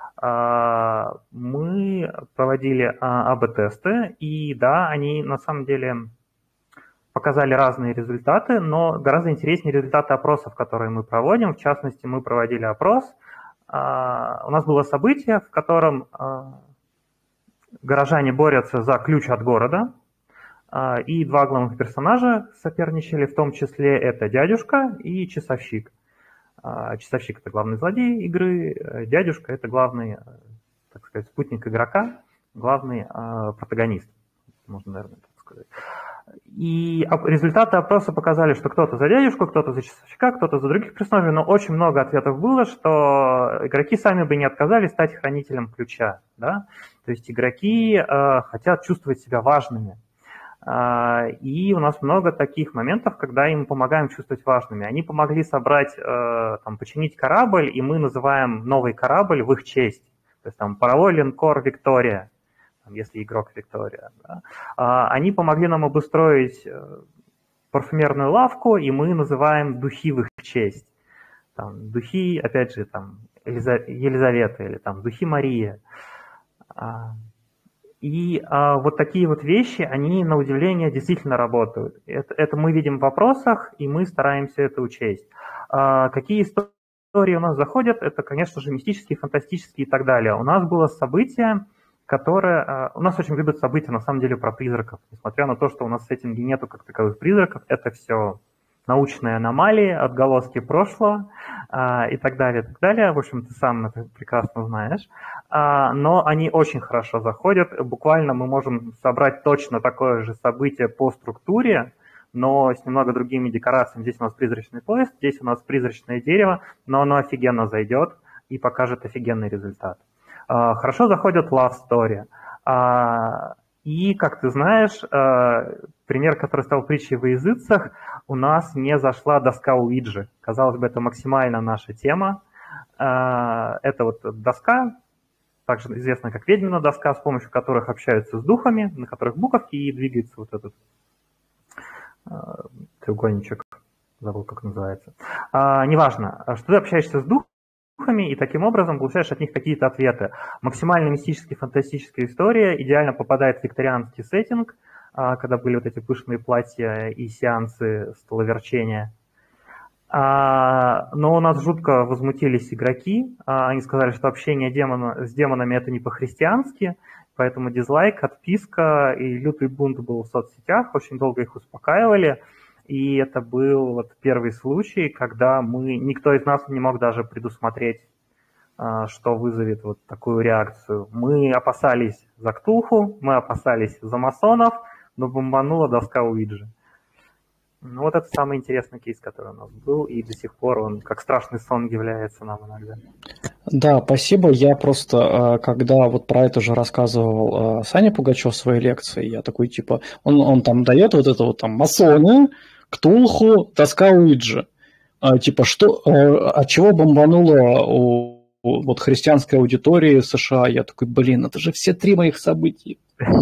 Мы проводили АБ-тесты, и да, они на самом деле показали разные результаты, но гораздо интереснее результаты опросов, которые мы проводим. В частности, мы проводили опрос. У нас было событие, в котором горожане борются за ключ от города, и два главных персонажа соперничали, в том числе это дядюшка и часовщик. Часовщик – это главный злодей игры, дядюшка – это главный, так сказать, спутник игрока, главный протагонист, можно, наверное, так сказать. И результаты опроса показали, что кто-то за дядюшку, кто-то за часовщика, кто-то за других персонажей, но очень много ответов было, что игроки сами бы не отказались стать хранителем ключа. Да? То есть игроки хотят чувствовать себя важными. И у нас много таких моментов, когда им помогаем чувствовать важными. Они помогли собрать, починить корабль, и мы называем новый корабль в их честь. То есть там паровой линкор «Виктория», если игрок Виктория. Да. Они помогли нам обустроить парфюмерную лавку, и мы называем духи в их честь. Там, духи, опять же, там, Елизавета или там, духи Мария. И вот такие вот вещи, они, на удивление, действительно работают. Это мы видим в вопросах, и мы стараемся это учесть. Какие истории у нас заходят? Это, конечно же, мистические, фантастические и так далее. У нас было событие, которое... У нас очень любят события, на самом деле, про призраков. Несмотря на то, что у нас в сеттинге нету как таковых призраков, это все научные аномалии, отголоски прошлого и так далее, и так далее. В общем, ты сам это прекрасно знаешь. Но они очень хорошо заходят. Буквально мы можем собрать точно такое же событие по структуре, но с немного другими декорациями. Здесь у нас призрачный поезд, здесь у нас призрачное дерево, но оно офигенно зайдет и покажет офигенный результат. Хорошо заходит Love Story. И, как ты знаешь, пример, который стал притчей во языцах, у нас не зашла доска Уиджи. Казалось бы, это максимально наша тема. Это вот доска, также известная как ведьмина доска, с помощью которых общаются с духами, на которых буковки, и двигается вот этот треугольничек, забыл, как называется. Неважно, что ты общаешься с духами, и таким образом получаешь от них какие-то ответы. Максимально мистическая, фантастическая история идеально попадает в викторианский сеттинг, когда были вот эти пышные платья и сеансы столоверчения. Но у нас жутко возмутились игроки. Они сказали, что общение с демонами это не по-христиански, поэтому дизлайк, отписка и лютый бунт был в соцсетях. Очень долго их успокаивали. И это был вот первый случай, когда никто из нас не мог даже предусмотреть, что вызовет вот такую реакцию. Мы опасались за Ктулху, мы опасались за масонов, но бомбанула доска Уиджи. Ну, вот это самый интересный кейс, который у нас был, и до сих пор он как страшный сон является нам иногда. Да, спасибо. Я просто, когда вот про это же рассказывал Саня Пугачев в своей лекции, я такой, типа, он там дает вот это вот там масоны, Ктулху, доска Уиджи. Типа, что, от чего бомбануло у вот христианской аудитории США? Я такой, блин, это же все три моих событий.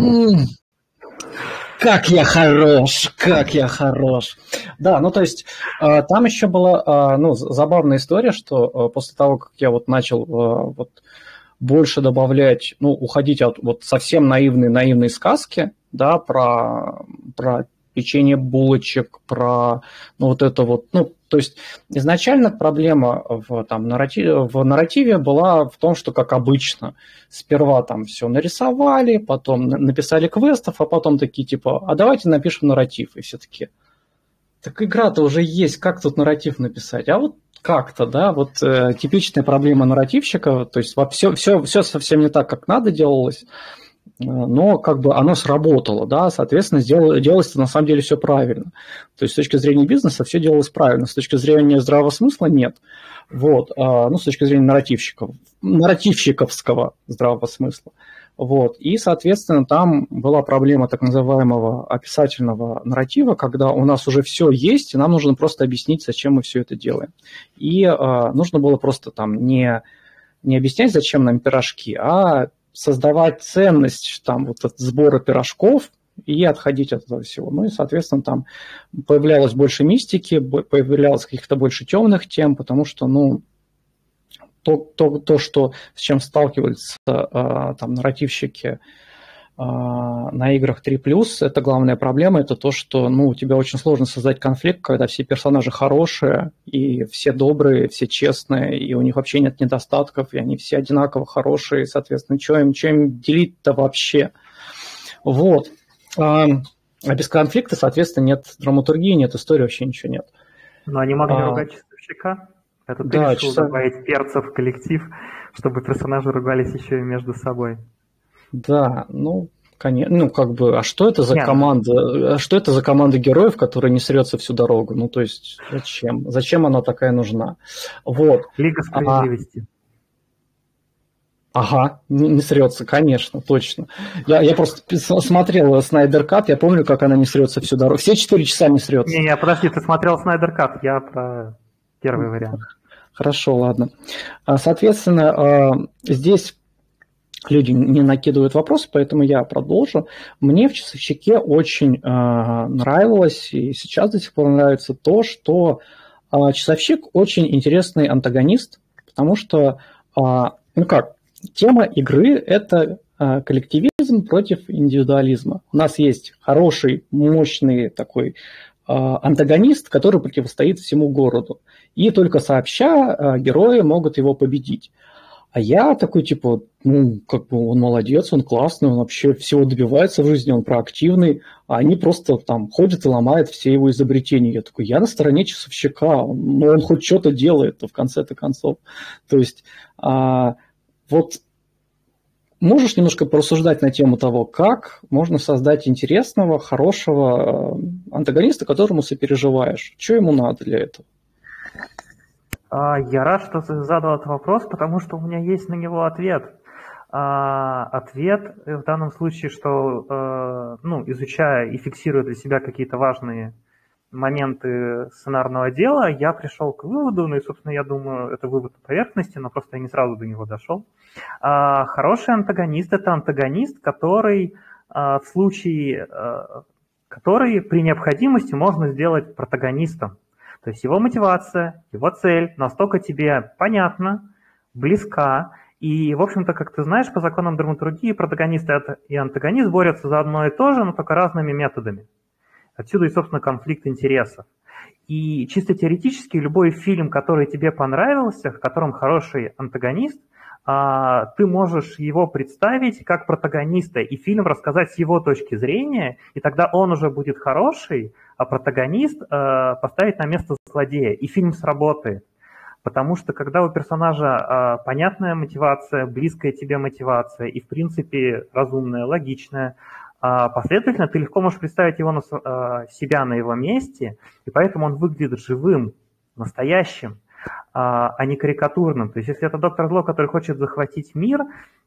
Как я хорош, как я хорош. Да, ну то есть там еще была забавная история, что после того, как я вот начал вот больше добавлять, ну, уходить от вот совсем наивной сказки, да, про печенье булочек, про ну, вот это вот, ну, то есть изначально проблема в нарративе была в том, что, как обычно, сперва там все нарисовали, потом написали квестов, а потом такие типа, а давайте напишем нарратив, и все таки так игра-то уже есть, как тут нарратив написать? А вот как-то, да, вот типичная проблема нарративщика, то есть все совсем не так, как надо делалось, но как бы оно сработало, да, соответственно, делалось на самом деле все правильно. То есть с точки зрения бизнеса все делалось правильно, с точки зрения здравого смысла нет. Вот, ну, с точки зрения нарративщиковского здравого смысла. Вот, и, соответственно, там была проблема так называемого описательного нарратива, когда у нас уже все есть, и нам нужно просто объяснить, зачем мы все это делаем. И нужно было просто там не объяснять, зачем нам пирожки, а создавать ценность там, вот от сбора пирожков и отходить от этого всего. Ну и, соответственно, там появлялось больше мистики, появлялось каких-то больше темных тем, потому что, ну, то, что, с чем сталкиваются там нарративщики на играх 3+, это главная проблема, это то, что ну, у тебя очень сложно создать конфликт, когда все персонажи хорошие, и все добрые, все честные, и у них вообще нет недостатков, и они все одинаково хорошие, и, соответственно, что им делить-то вообще? Вот. А без конфликта, соответственно, нет драматургии, нет истории, вообще ничего нет. Но они могли ругать часовщика? Это ты решил добавить перца в коллектив, чтобы персонажи ругались еще и между собой? Да, ну, конечно, ну, как бы, а что это за команда? Что это за команда героев, которая не срется всю дорогу? Ну, то есть, зачем? Зачем она такая нужна? Вот. Лига справедливости. Ага, не срется, конечно, точно. Я просто смотрел Снайдер Кат, я помню, как она не срется всю дорогу. Все 4 часа не срется. Не, подожди, ты смотрел Снайдер Кат, я про первый вариант. Хорошо, ладно. Соответственно, здесь люди не накидывают вопросы, поэтому я продолжу. Мне в «Часовщике» очень нравилось, и сейчас до сих пор нравится то, что «Часовщик» очень интересный антагонист, потому что, ну как, тема игры – это коллективизм против индивидуализма. У нас есть хороший, мощный такой антагонист, который противостоит всему городу. И только сообща герои могут его победить. А я такой, типа, ну, как бы он молодец, он классный, он вообще всего добивается в жизни, он проактивный, а они просто там ходят и ломают все его изобретения. Я такой, я на стороне часовщика, но он хоть что-то делает в конце-то концов. То есть вот можешь немножко порассуждать на тему того, как можно создать интересного, хорошего антагониста, которому сопереживаешь? Что ему надо для этого? Я рад, что ты задал этот вопрос, потому что у меня есть на него ответ. Ответ в данном случае, что, ну, изучая и фиксируя для себя какие-то важные моменты сценарного дела, я пришел к выводу, ну и, собственно, я думаю, это вывод по поверхности, но просто я не сразу до него дошел. Хороший антагонист – это антагонист, который в случае, который при необходимости можно сделать протагонистом. То есть его мотивация, его цель настолько тебе понятна, близка, и, в общем-то, как ты знаешь, по законам драматургии протагонист и антагонист борются за одно и то же, но только разными методами. Отсюда и, собственно, конфликт интересов. И чисто теоретически любой фильм, который тебе понравился, в котором хороший антагонист, ты можешь его представить как протагониста и фильм рассказать с его точки зрения, и тогда он уже будет хороший, а протагонист поставить на место злодея, и фильм сработает. Потому что когда у персонажа понятная мотивация, близкая тебе мотивация и, в принципе, разумная, логичная, последовательно ты легко можешь представить его себя на его месте, и поэтому он выглядит живым, настоящим, а не карикатурным. То есть если это доктор Зло, который хочет захватить мир,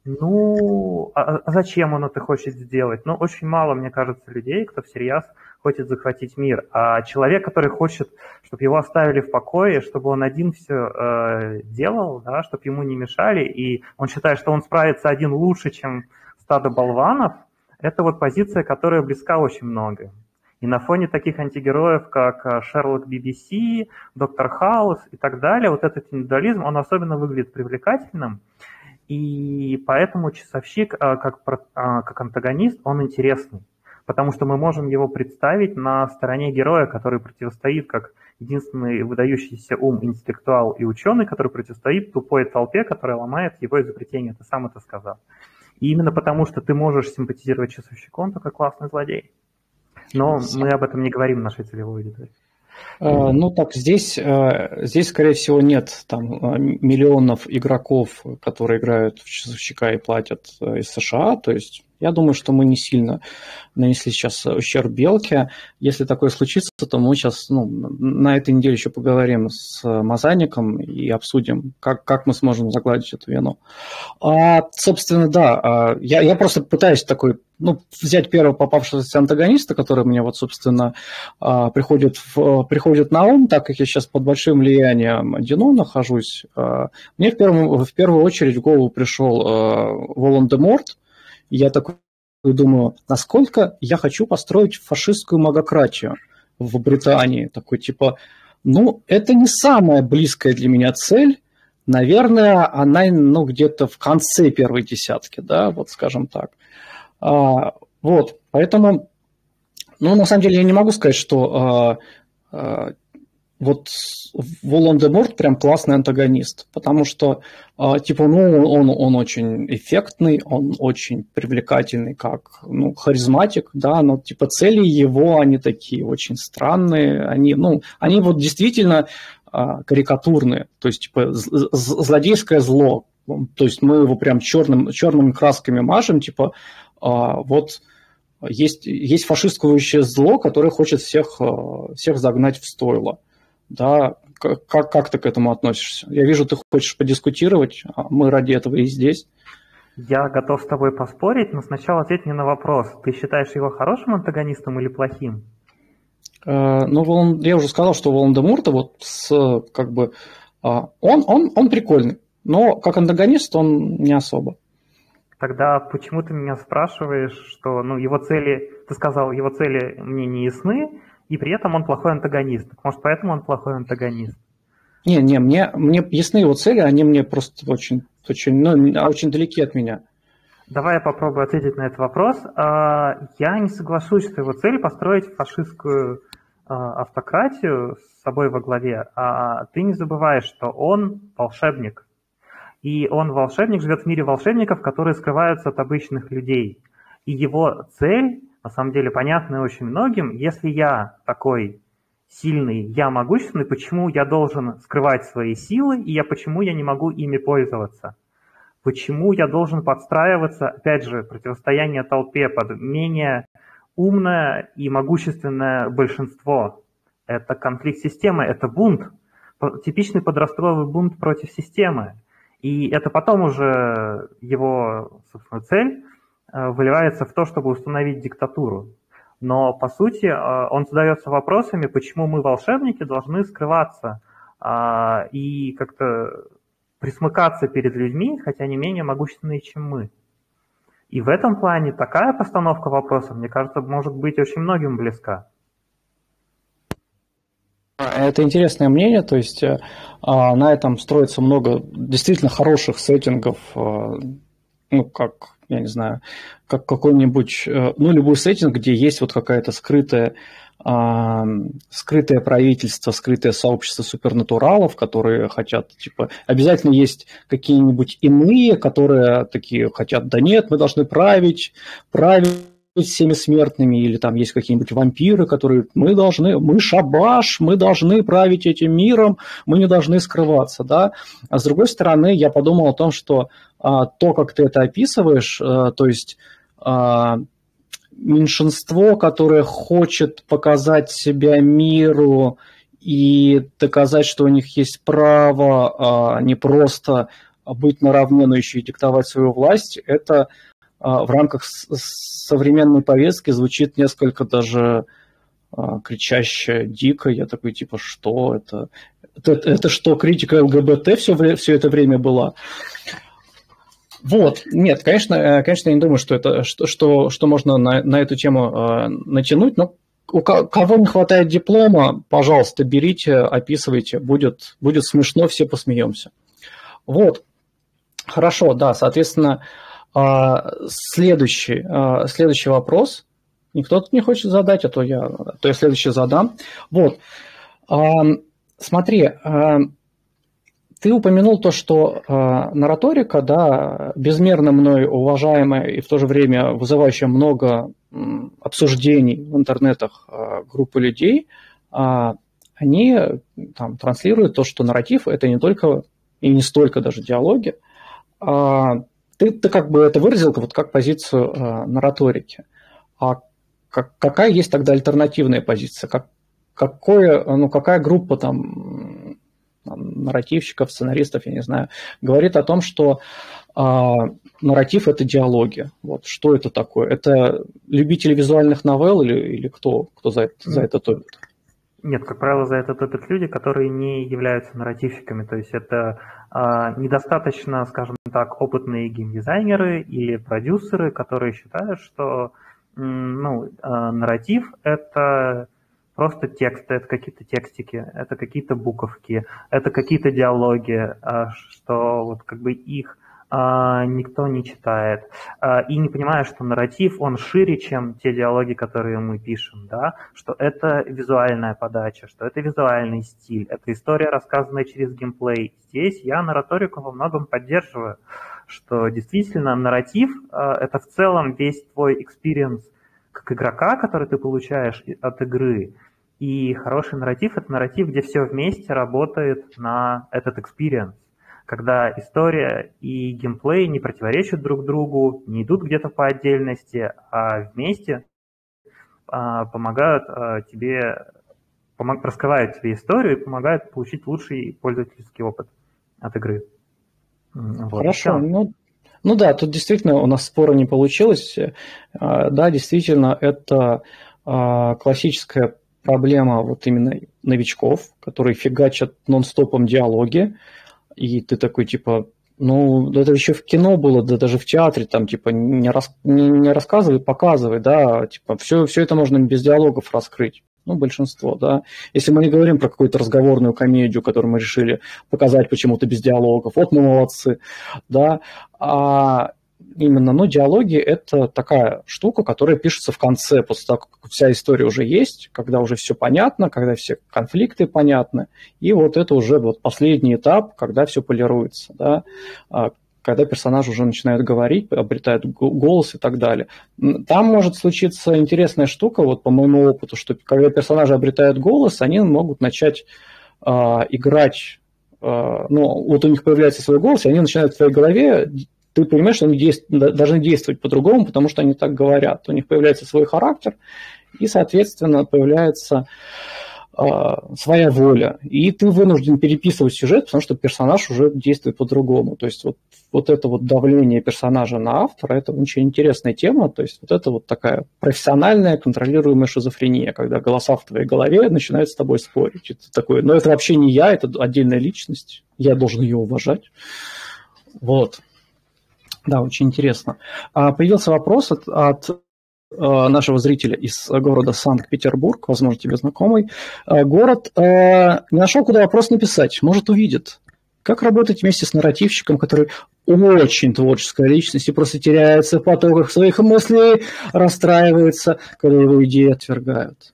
ну, зачем он это хочет сделать? Ну, очень мало, мне кажется, людей, кто всерьез хочет захватить мир. А человек, который хочет, чтобы его оставили в покое, чтобы он один все делал, да, чтобы ему не мешали, и он считает, что он справится один лучше, чем стадо болванов, это вот позиция, которая близка очень много. И на фоне таких антигероев, как Шерлок BBC, Доктор Хаус и так далее, вот этот индивидуализм, он особенно выглядит привлекательным. И поэтому часовщик, как антагонист, он интересный. Потому что мы можем его представить на стороне героя, который противостоит как единственный выдающийся ум, интеллектуал и ученый, который противостоит тупой толпе, которая ломает его изобретение. Ты сам это сказал. И именно потому, что ты можешь симпатизировать часовщику, он такой классный злодей. Но мы об этом не говорим в нашей целевой аудитории. Ну так, здесь, скорее всего, нет там миллионов игроков, которые играют в часовщика и платят из США. То есть я думаю, что мы не сильно нанесли сейчас ущерб Белке. Если такое случится, то мы сейчас на этой неделе еще поговорим с Мазаником и обсудим, как мы сможем загладить эту вину. Собственно, да, я просто пытаюсь такой, взять первого попавшегося антагониста, который мне вот, собственно, приходит на ум, так как я сейчас под большим влиянием Дino нахожусь. Мне в первую очередь в голову пришел Волан-де-Морт. Я такой думаю, насколько я хочу построить фашистскую магократию в Британии. Такой типа, это не самая близкая для меня цель. Наверное, она где-то в конце первой десятки, да, вот скажем так. Вот, поэтому, на самом деле я не могу сказать, что вот Волан-де-Морт прям классный антагонист, потому что, он очень эффектный, он очень привлекательный, как, харизматик, да, но, цели его, они такие очень странные, они вот действительно карикатурные, то есть, злодейское зло, то есть мы его прям черными красками мажем, вот есть фашистское зло, которое хочет всех загнать в стойло. Да, как ты к этому относишься? Я вижу, ты хочешь подискутировать, а мы ради этого и здесь. Я готов с тобой поспорить, но сначала ответь мне на вопрос. Ты считаешь его хорошим антагонистом или плохим? Я уже сказал, что Волан-де-Морта он прикольный, но как антагонист он не особо. Тогда почему ты меня спрашиваешь, что его цели, ты сказал, его цели мне не ясны, и при этом он плохой антагонист. Может, поэтому он плохой антагонист? Мне ясны его цели, они мне просто очень далеки от меня. Давай я попробую ответить на этот вопрос. Я не соглашусь, что его цель построить фашистскую автократию с собой во главе. Ты не забываешь, что он волшебник. И он волшебник, живет в мире волшебников, которые скрываются от обычных людей. И его цель, на самом деле, понятна очень многим. Если я такой сильный, я могущественный, почему я должен скрывать свои силы, и почему я не могу ими пользоваться? Почему я должен подстраиваться, опять же, противостояние толпе под менее умное и могущественное большинство? Это конфликт системы, это бунт, типичный подростковый бунт против системы. И это потом уже его, собственно, цель выливается в то, чтобы установить диктатуру. Но, по сути, он задается вопросами, почему мы, волшебники, должны скрываться и как-то присмыкаться перед людьми, хотя не менее могущественные, чем мы. И в этом плане такая постановка вопроса, мне кажется, может быть очень многим близка. Это интересное мнение, то есть на этом строится много действительно хороших сеттингов, как, я не знаю, как какой-нибудь, любой сеттинг, где есть вот какая-то скрытое правительство, скрытое сообщество супернатуралов, которые хотят, обязательно есть какие-нибудь иные, которые такие хотят, да нет, мы должны править всеми смертными, или там есть какие-нибудь вампиры, которые мы шабаш, мы должны править этим миром, мы не должны скрываться, да. А с другой стороны, я подумал о том, что то, как ты это описываешь, то есть меньшинство, которое хочет показать себя миру и доказать, что у них есть право не просто быть наравне, но еще и диктовать свою власть, это в рамках современной повестки звучит несколько даже кричаще, дико. Я такой, типа, что это? Это что, критика ЛГБТ все это время была? Вот, нет, конечно, я не думаю, что это что можно на эту тему натянуть, но у кого не хватает диплома, пожалуйста, берите, описывайте, будет смешно, все посмеемся. Вот, хорошо, да, соответственно, следующий вопрос. Никто тут не хочет задать, а то я следующий задам. Вот, смотри, ты упомянул то, что нараторика, да, безмерно мной уважаемая и в то же время вызывающая много обсуждений в интернетах группы людей, они там транслируют то, что нарратив – это не только и не столько даже диалоги. Ты как бы это выразил вот как позицию нараторики. А какая есть тогда альтернативная позиция? Какая группа там нарративщиков, сценаристов, я не знаю, говорит о том, что нарратив – это диалоги. Вот, что это такое? Это любители визуальных новелл или кто за это топит? Нет, как правило, за это топят люди, которые не являются нарративщиками. То есть это недостаточно, скажем так, опытные геймдизайнеры или продюсеры, которые считают, что нарратив – это просто тексты, это какие-то текстики, это какие-то буковки, это какие-то диалоги, что вот как бы их никто не читает. И не понимая, что нарратив, он шире, чем те диалоги, которые мы пишем, да, что это визуальная подача, что это визуальный стиль, это история, рассказанная через геймплей. Здесь я нараторику во многом поддерживаю, что действительно нарратив – это в целом весь твой экспириенс как игрока, который ты получаешь от игры. И хороший нарратив – это нарратив, где все вместе работает на этот экспириенс, когда история и геймплей не противоречат друг другу, не идут где-то по отдельности, а вместе помогают тебе, раскрывают тебе историю и помогают получить лучший пользовательский опыт от игры. Вот. Хорошо, ну да, тут действительно у нас спора не получилось. Да, действительно, это классическая проблема вот именно новичков, которые фигачат нон-стопом диалоги, и ты такой, типа, это еще в кино было, да даже в театре, там, типа, не рассказывай, показывай, да, типа, все это можно без диалогов раскрыть. Большинство, да. Если мы не говорим про какую-то разговорную комедию, которую мы решили показать почему-то без диалогов, вот мы молодцы, да. А именно, диалоги – это такая штука, которая пишется в конце, после того, как вся история уже есть, когда уже все понятно, когда все конфликты понятны, и вот это уже вот последний этап, когда все полируется, да, когда персонажи уже начинают говорить, обретают голос и так далее. Там может случиться интересная штука, вот по моему опыту, что когда персонажи обретают голос, они могут начать играть, вот у них появляется свой голос, и они начинают в твоей голове, ты понимаешь, что они должны действовать по-другому, потому что они так говорят. У них появляется свой характер, и, соответственно, появляется своя воля. И ты вынужден переписывать сюжет, потому что персонаж уже действует по-другому. То есть вот это вот давление персонажа на автора, это очень интересная тема. То есть вот это вот такая профессиональная контролируемая шизофрения, когда голоса в твоей голове начинают с тобой спорить. Это такое, но это вообще не я, это отдельная личность. Я должен ее уважать. Вот. Да, очень интересно. Появился вопрос от нашего зрителя из города Санкт-Петербург, возможно, тебе знакомый. Город не нашел, куда вопрос написать, может, увидит. Как работать вместе с нарративщиком, который очень творческая личность и просто теряется в потоках своих мыслей, расстраивается, когда его идеи отвергают?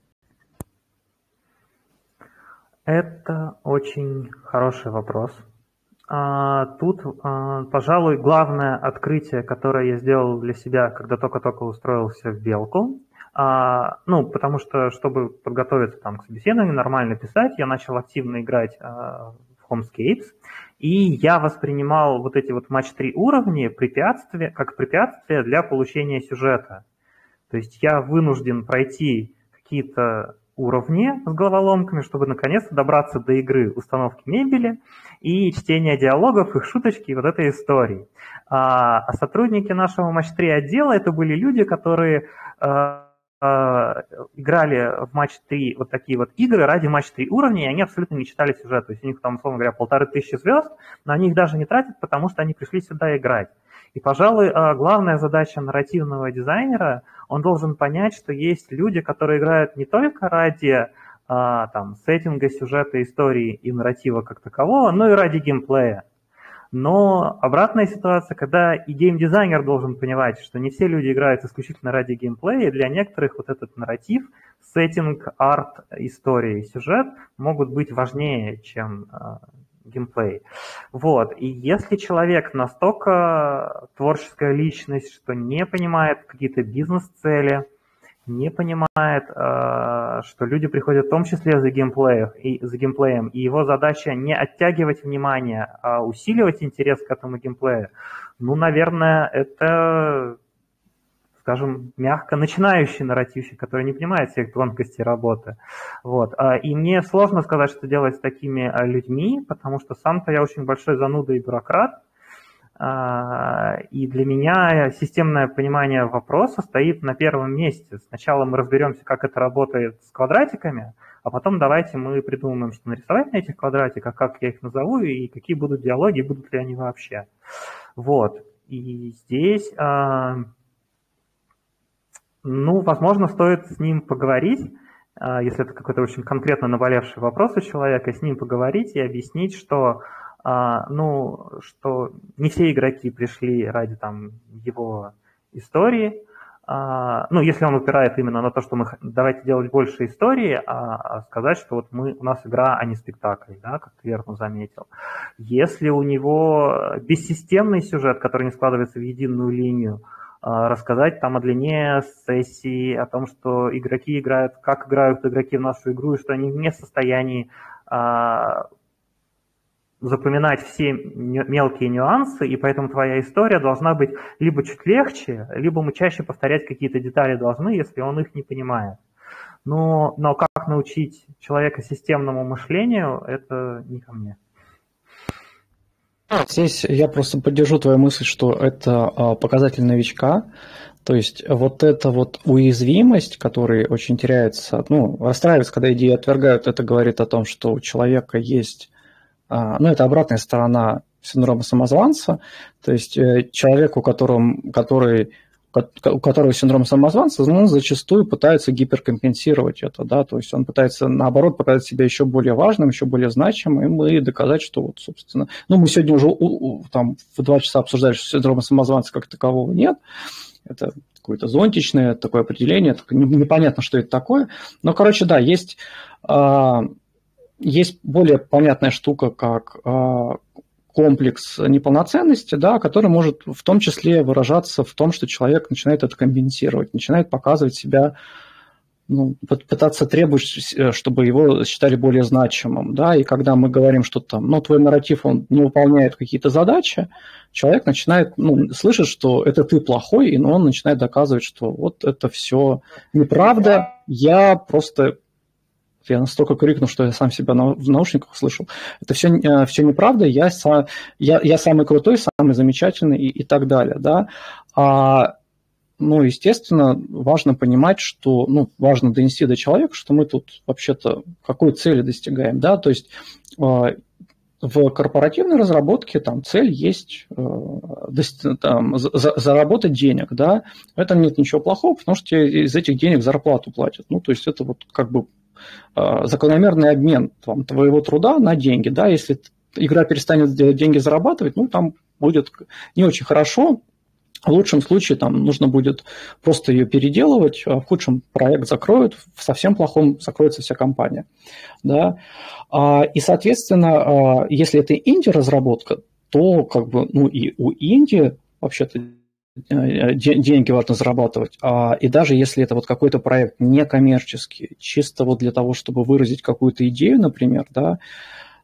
Это очень хороший вопрос. Тут, пожалуй, главное открытие, которое я сделал для себя, когда только-только устроился в Белку, потому что, чтобы подготовиться там к собеседованию, нормально писать, я начал активно играть в Homescapes, и я воспринимал вот эти вот матч-3 уровни как препятствие для получения сюжета. То То есть я вынужден пройти какие-то уровни с головоломками, чтобы наконец-то добраться до игры установки мебели и чтения диалогов, их шуточки и вот этой истории. А сотрудники нашего матч-3 отдела это были люди, которые играли в матч-3 вот такие вот игры ради матч-3 уровней, и они абсолютно не читали сюжет. То есть у них там, условно говоря, 1500 звезд, но они их даже не тратят, потому что они пришли сюда играть. И, пожалуй, главная задача нарративного дизайнера, он должен понять, что есть люди, которые играют не только ради там, сеттинга, сюжета, истории и нарратива как такового, но и ради геймплея. Но обратная ситуация, когда и геймдизайнер должен понимать, что не все люди играют исключительно ради геймплея, и для некоторых вот этот нарратив, сеттинг, арт, история и сюжет могут быть важнее, чем геймплей. Вот. И если человек настолько творческая личность, что не понимает какие-то бизнес-цели, не понимает, что люди приходят в том числе за геймплеем, и его задача не оттягивать внимание, а усиливать интерес к этому геймплею, ну, наверное, это, скажем, мягко начинающий нарративщик, который не понимает всех тонкостей работы. Вот. И мне сложно сказать, что делать с такими людьми, потому что сам-то я очень большой зануда и бюрократ, и для меня системное понимание вопроса стоит на первом месте. Сначала мы разберемся, как это работает с квадратиками, а потом давайте мы придумаем, что нарисовать на этих квадратиках, как я их назову, и какие будут диалоги, будут ли они вообще. Вот. И здесь, ну, возможно, стоит с ним поговорить, если это какой-то очень конкретно наболевший вопрос у человека, с ним поговорить и объяснить, что ну, что не все игроки пришли ради там его истории. Ну, если он упирает именно на то, что мы давайте делать больше истории, а сказать, что вот у нас игра, а не спектакль, да, как ты верно заметил. Если у него бессистемный сюжет, который не складывается в единую линию, рассказать там о длине сессии, о том, что игроки играют, как играют игроки в нашу игру, и что они не в состоянии запоминать все мелкие нюансы, и поэтому твоя история должна быть либо чуть легче, либо мы чаще повторять какие-то детали должны, если он их не понимает. Но как научить человека системному мышлению, это не ко мне. Здесь я просто поддержу твою мысль, что это показатель новичка. То есть вот эта вот уязвимость, которая очень теряется, ну, расстраивается, когда идеи отвергают, это говорит о том, что у человека есть, ну, это обратная сторона синдрома самозванца, то есть человек, у которого синдром самозванца, он зачастую пытается гиперкомпенсировать это, да, то есть он пытается, наоборот, показать себя еще более важным, еще более значимым и доказать, что вот, собственно, ну, мы сегодня уже там в 2 часа обсуждали, что синдрома самозванца как такового нет, это какое-то зонтичное такое определение, непонятно, что это такое, но, короче, да, есть более понятная штука, как комплекс неполноценности, да, который может в том числе выражаться в том, что человек начинает это компенсировать, начинает показывать себя, ну, пытаться требовать, чтобы его считали более значимым. Да, и когда мы говорим, что там, ну, твой нарратив, он не выполняет какие-то задачи, человек начинает, ну, слышать, что это ты плохой, и он начинает доказывать, что вот это все неправда, я настолько крикнул, что я сам себя в наушниках услышал. Это все неправда, я самый крутой, самый замечательный и так далее. Да? Ну, естественно, важно понимать, что, ну, важно донести до человека, что мы тут вообще-то какой цели достигаем. Да? То есть в корпоративной разработке там цель есть заработать денег. Да? В этом нет ничего плохого, потому что тебе из этих денег зарплату платят. Ну, то есть это вот как бы закономерный обмен твоего труда на деньги. Да? Если игра перестанет деньги зарабатывать, ну, там будет не очень хорошо. В лучшем случае там нужно будет просто ее переделывать, а в худшем проект закроют, в совсем плохом закроется вся компания. Да? И, соответственно, если это инди-разработка, то как бы, ну, и у инди вообще-то деньги важно зарабатывать. И даже если это вот какой-то проект некоммерческий, чисто вот для того, чтобы выразить какую-то идею, например, да,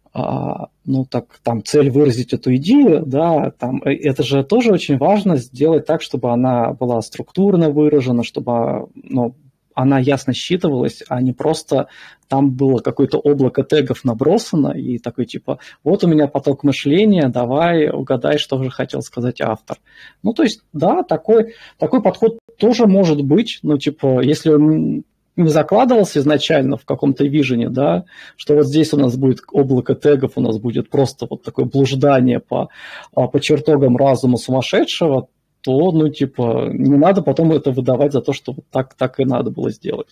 ну так, там цель выразить эту идею, да, там, это же тоже очень важно сделать так, чтобы она была структурно выражена, чтобы, ну, она ясно считывалась, а не просто там было какое-то облако тегов набросано, и такой типа, вот у меня поток мышления, давай угадай, что же хотел сказать автор. Ну, то есть, да, такой подход тоже может быть, ну, типа, если он не закладывался изначально в каком-то вижене, да, что вот здесь у нас будет облако тегов, у нас будет просто вот такое блуждание по чертогам разума сумасшедшего, то, ну, типа, не надо потом это выдавать за то, что вот так и надо было сделать.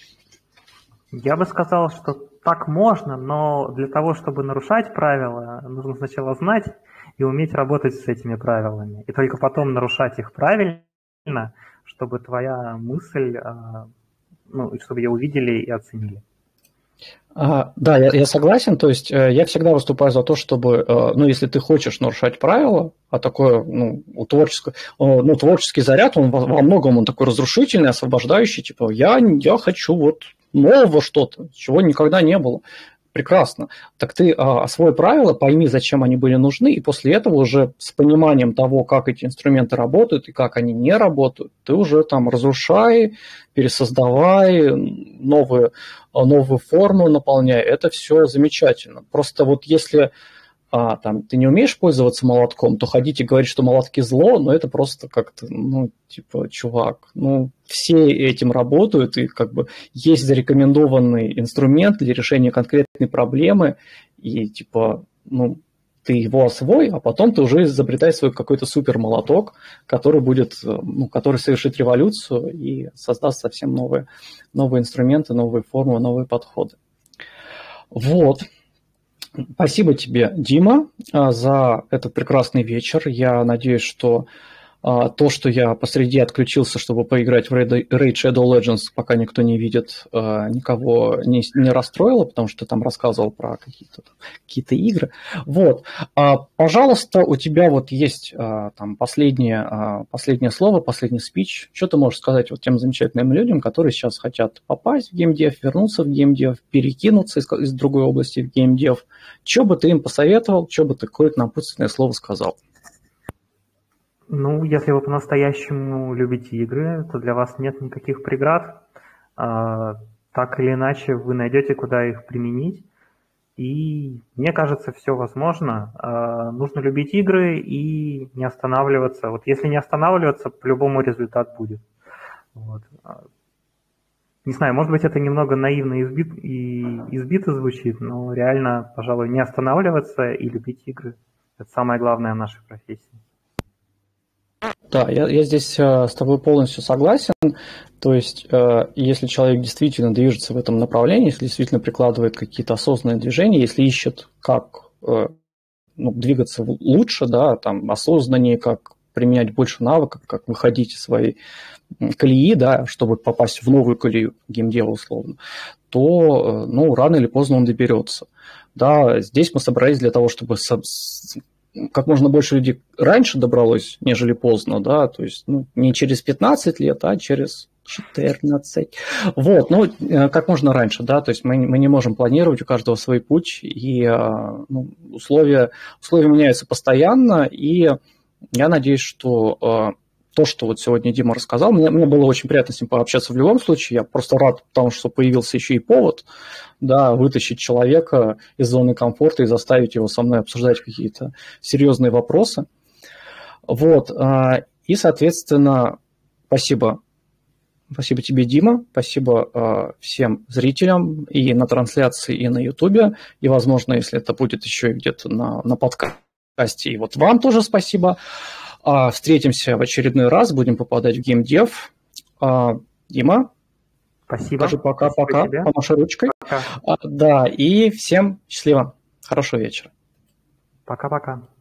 Я бы сказал, что так можно, но для того, чтобы нарушать правила, нужно сначала знать и уметь работать с этими правилами. И только потом нарушать их правильно, чтобы твоя мысль, ну, чтобы ее увидели и оценили. Да, я согласен. То есть я всегда выступаю за то, чтобы, ну, если ты хочешь нарушать правила, а такое, ну, творческий заряд, он во многом он такой разрушительный, освобождающий, типа, я хочу вот нового что-то, чего никогда не было. Прекрасно. Так ты освой правила, пойми, зачем они были нужны, и после этого уже с пониманием того, как эти инструменты работают и как они не работают, ты уже там разрушай, пересоздавай, новую форму наполняй. Это все замечательно. Просто вот если там, ты не умеешь пользоваться молотком, то ходить и говорить, что молотки зло, но это просто как-то, ну, типа, чувак, ну, все этим работают, и как бы есть зарекомендованный инструмент для решения конкретной проблемы, и типа, ну, ты его освой, а потом ты уже изобретай свой какой-то супер молоток, который будет, ну, который совершит революцию и создаст совсем новые инструменты, новые формы, новые подходы. Вот. Спасибо тебе, Дима, за этот прекрасный вечер. Я надеюсь, что то, что я посреди отключился, чтобы поиграть в Raid Shadow Legends, пока никто не видит, никого не расстроило, потому что ты там рассказывал про какие-то игры. Вот. Пожалуйста, у тебя вот есть там последнее слово, последний спич. Что ты можешь сказать вот тем замечательным людям, которые сейчас хотят попасть в геймдев, вернуться в геймдев, перекинуться из другой области в геймдев? Что бы ты им посоветовал, что бы ты какое-то напутственное слово сказал? Ну, если вы по-настоящему любите игры, то для вас нет никаких преград. Так или иначе, вы найдете, куда их применить. И мне кажется, все возможно. Нужно любить игры и не останавливаться. Вот если не останавливаться, по-любому результат будет. Вот. Не знаю, может быть, это немного наивно и избито звучит, но реально, пожалуй, не останавливаться и любить игры. Это самое главное в нашей профессии. Да, я здесь с тобой полностью согласен. То есть, если человек действительно движется в этом направлении, если действительно прикладывает какие-то осознанные движения, если ищет, как двигаться лучше, да, там, осознаннее, как применять больше навыков, как выходить из своей колеи, да, чтобы попасть в новую колею геймдева условно, то, ну, рано или поздно он доберется. Да, здесь мы собрались для того, чтобы как можно больше людей раньше добралось, нежели поздно, да, то есть, ну, не через 15 лет, а через 14. Вот, ну, как можно раньше, да, то есть мы не можем планировать, у каждого свой путь, и условия меняются постоянно, и я надеюсь, что то, что вот сегодня Дима рассказал, мне было очень приятно с ним пообщаться в любом случае, я просто рад, потому что появился еще и повод, да, вытащить человека из зоны комфорта и заставить его со мной обсуждать какие-то серьезные вопросы. Вот, и, соответственно, спасибо тебе, Дима, спасибо всем зрителям и на трансляции, и на Ютубе, и, возможно, если это будет еще и где-то на подкасте, и вот вам тоже спасибо. Встретимся в очередной раз, будем попадать в геймдев. Дима, спасибо. Скажи пока-пока, помаши ручкой. Пока. Да, и всем счастливо, хорошего вечера. Пока-пока.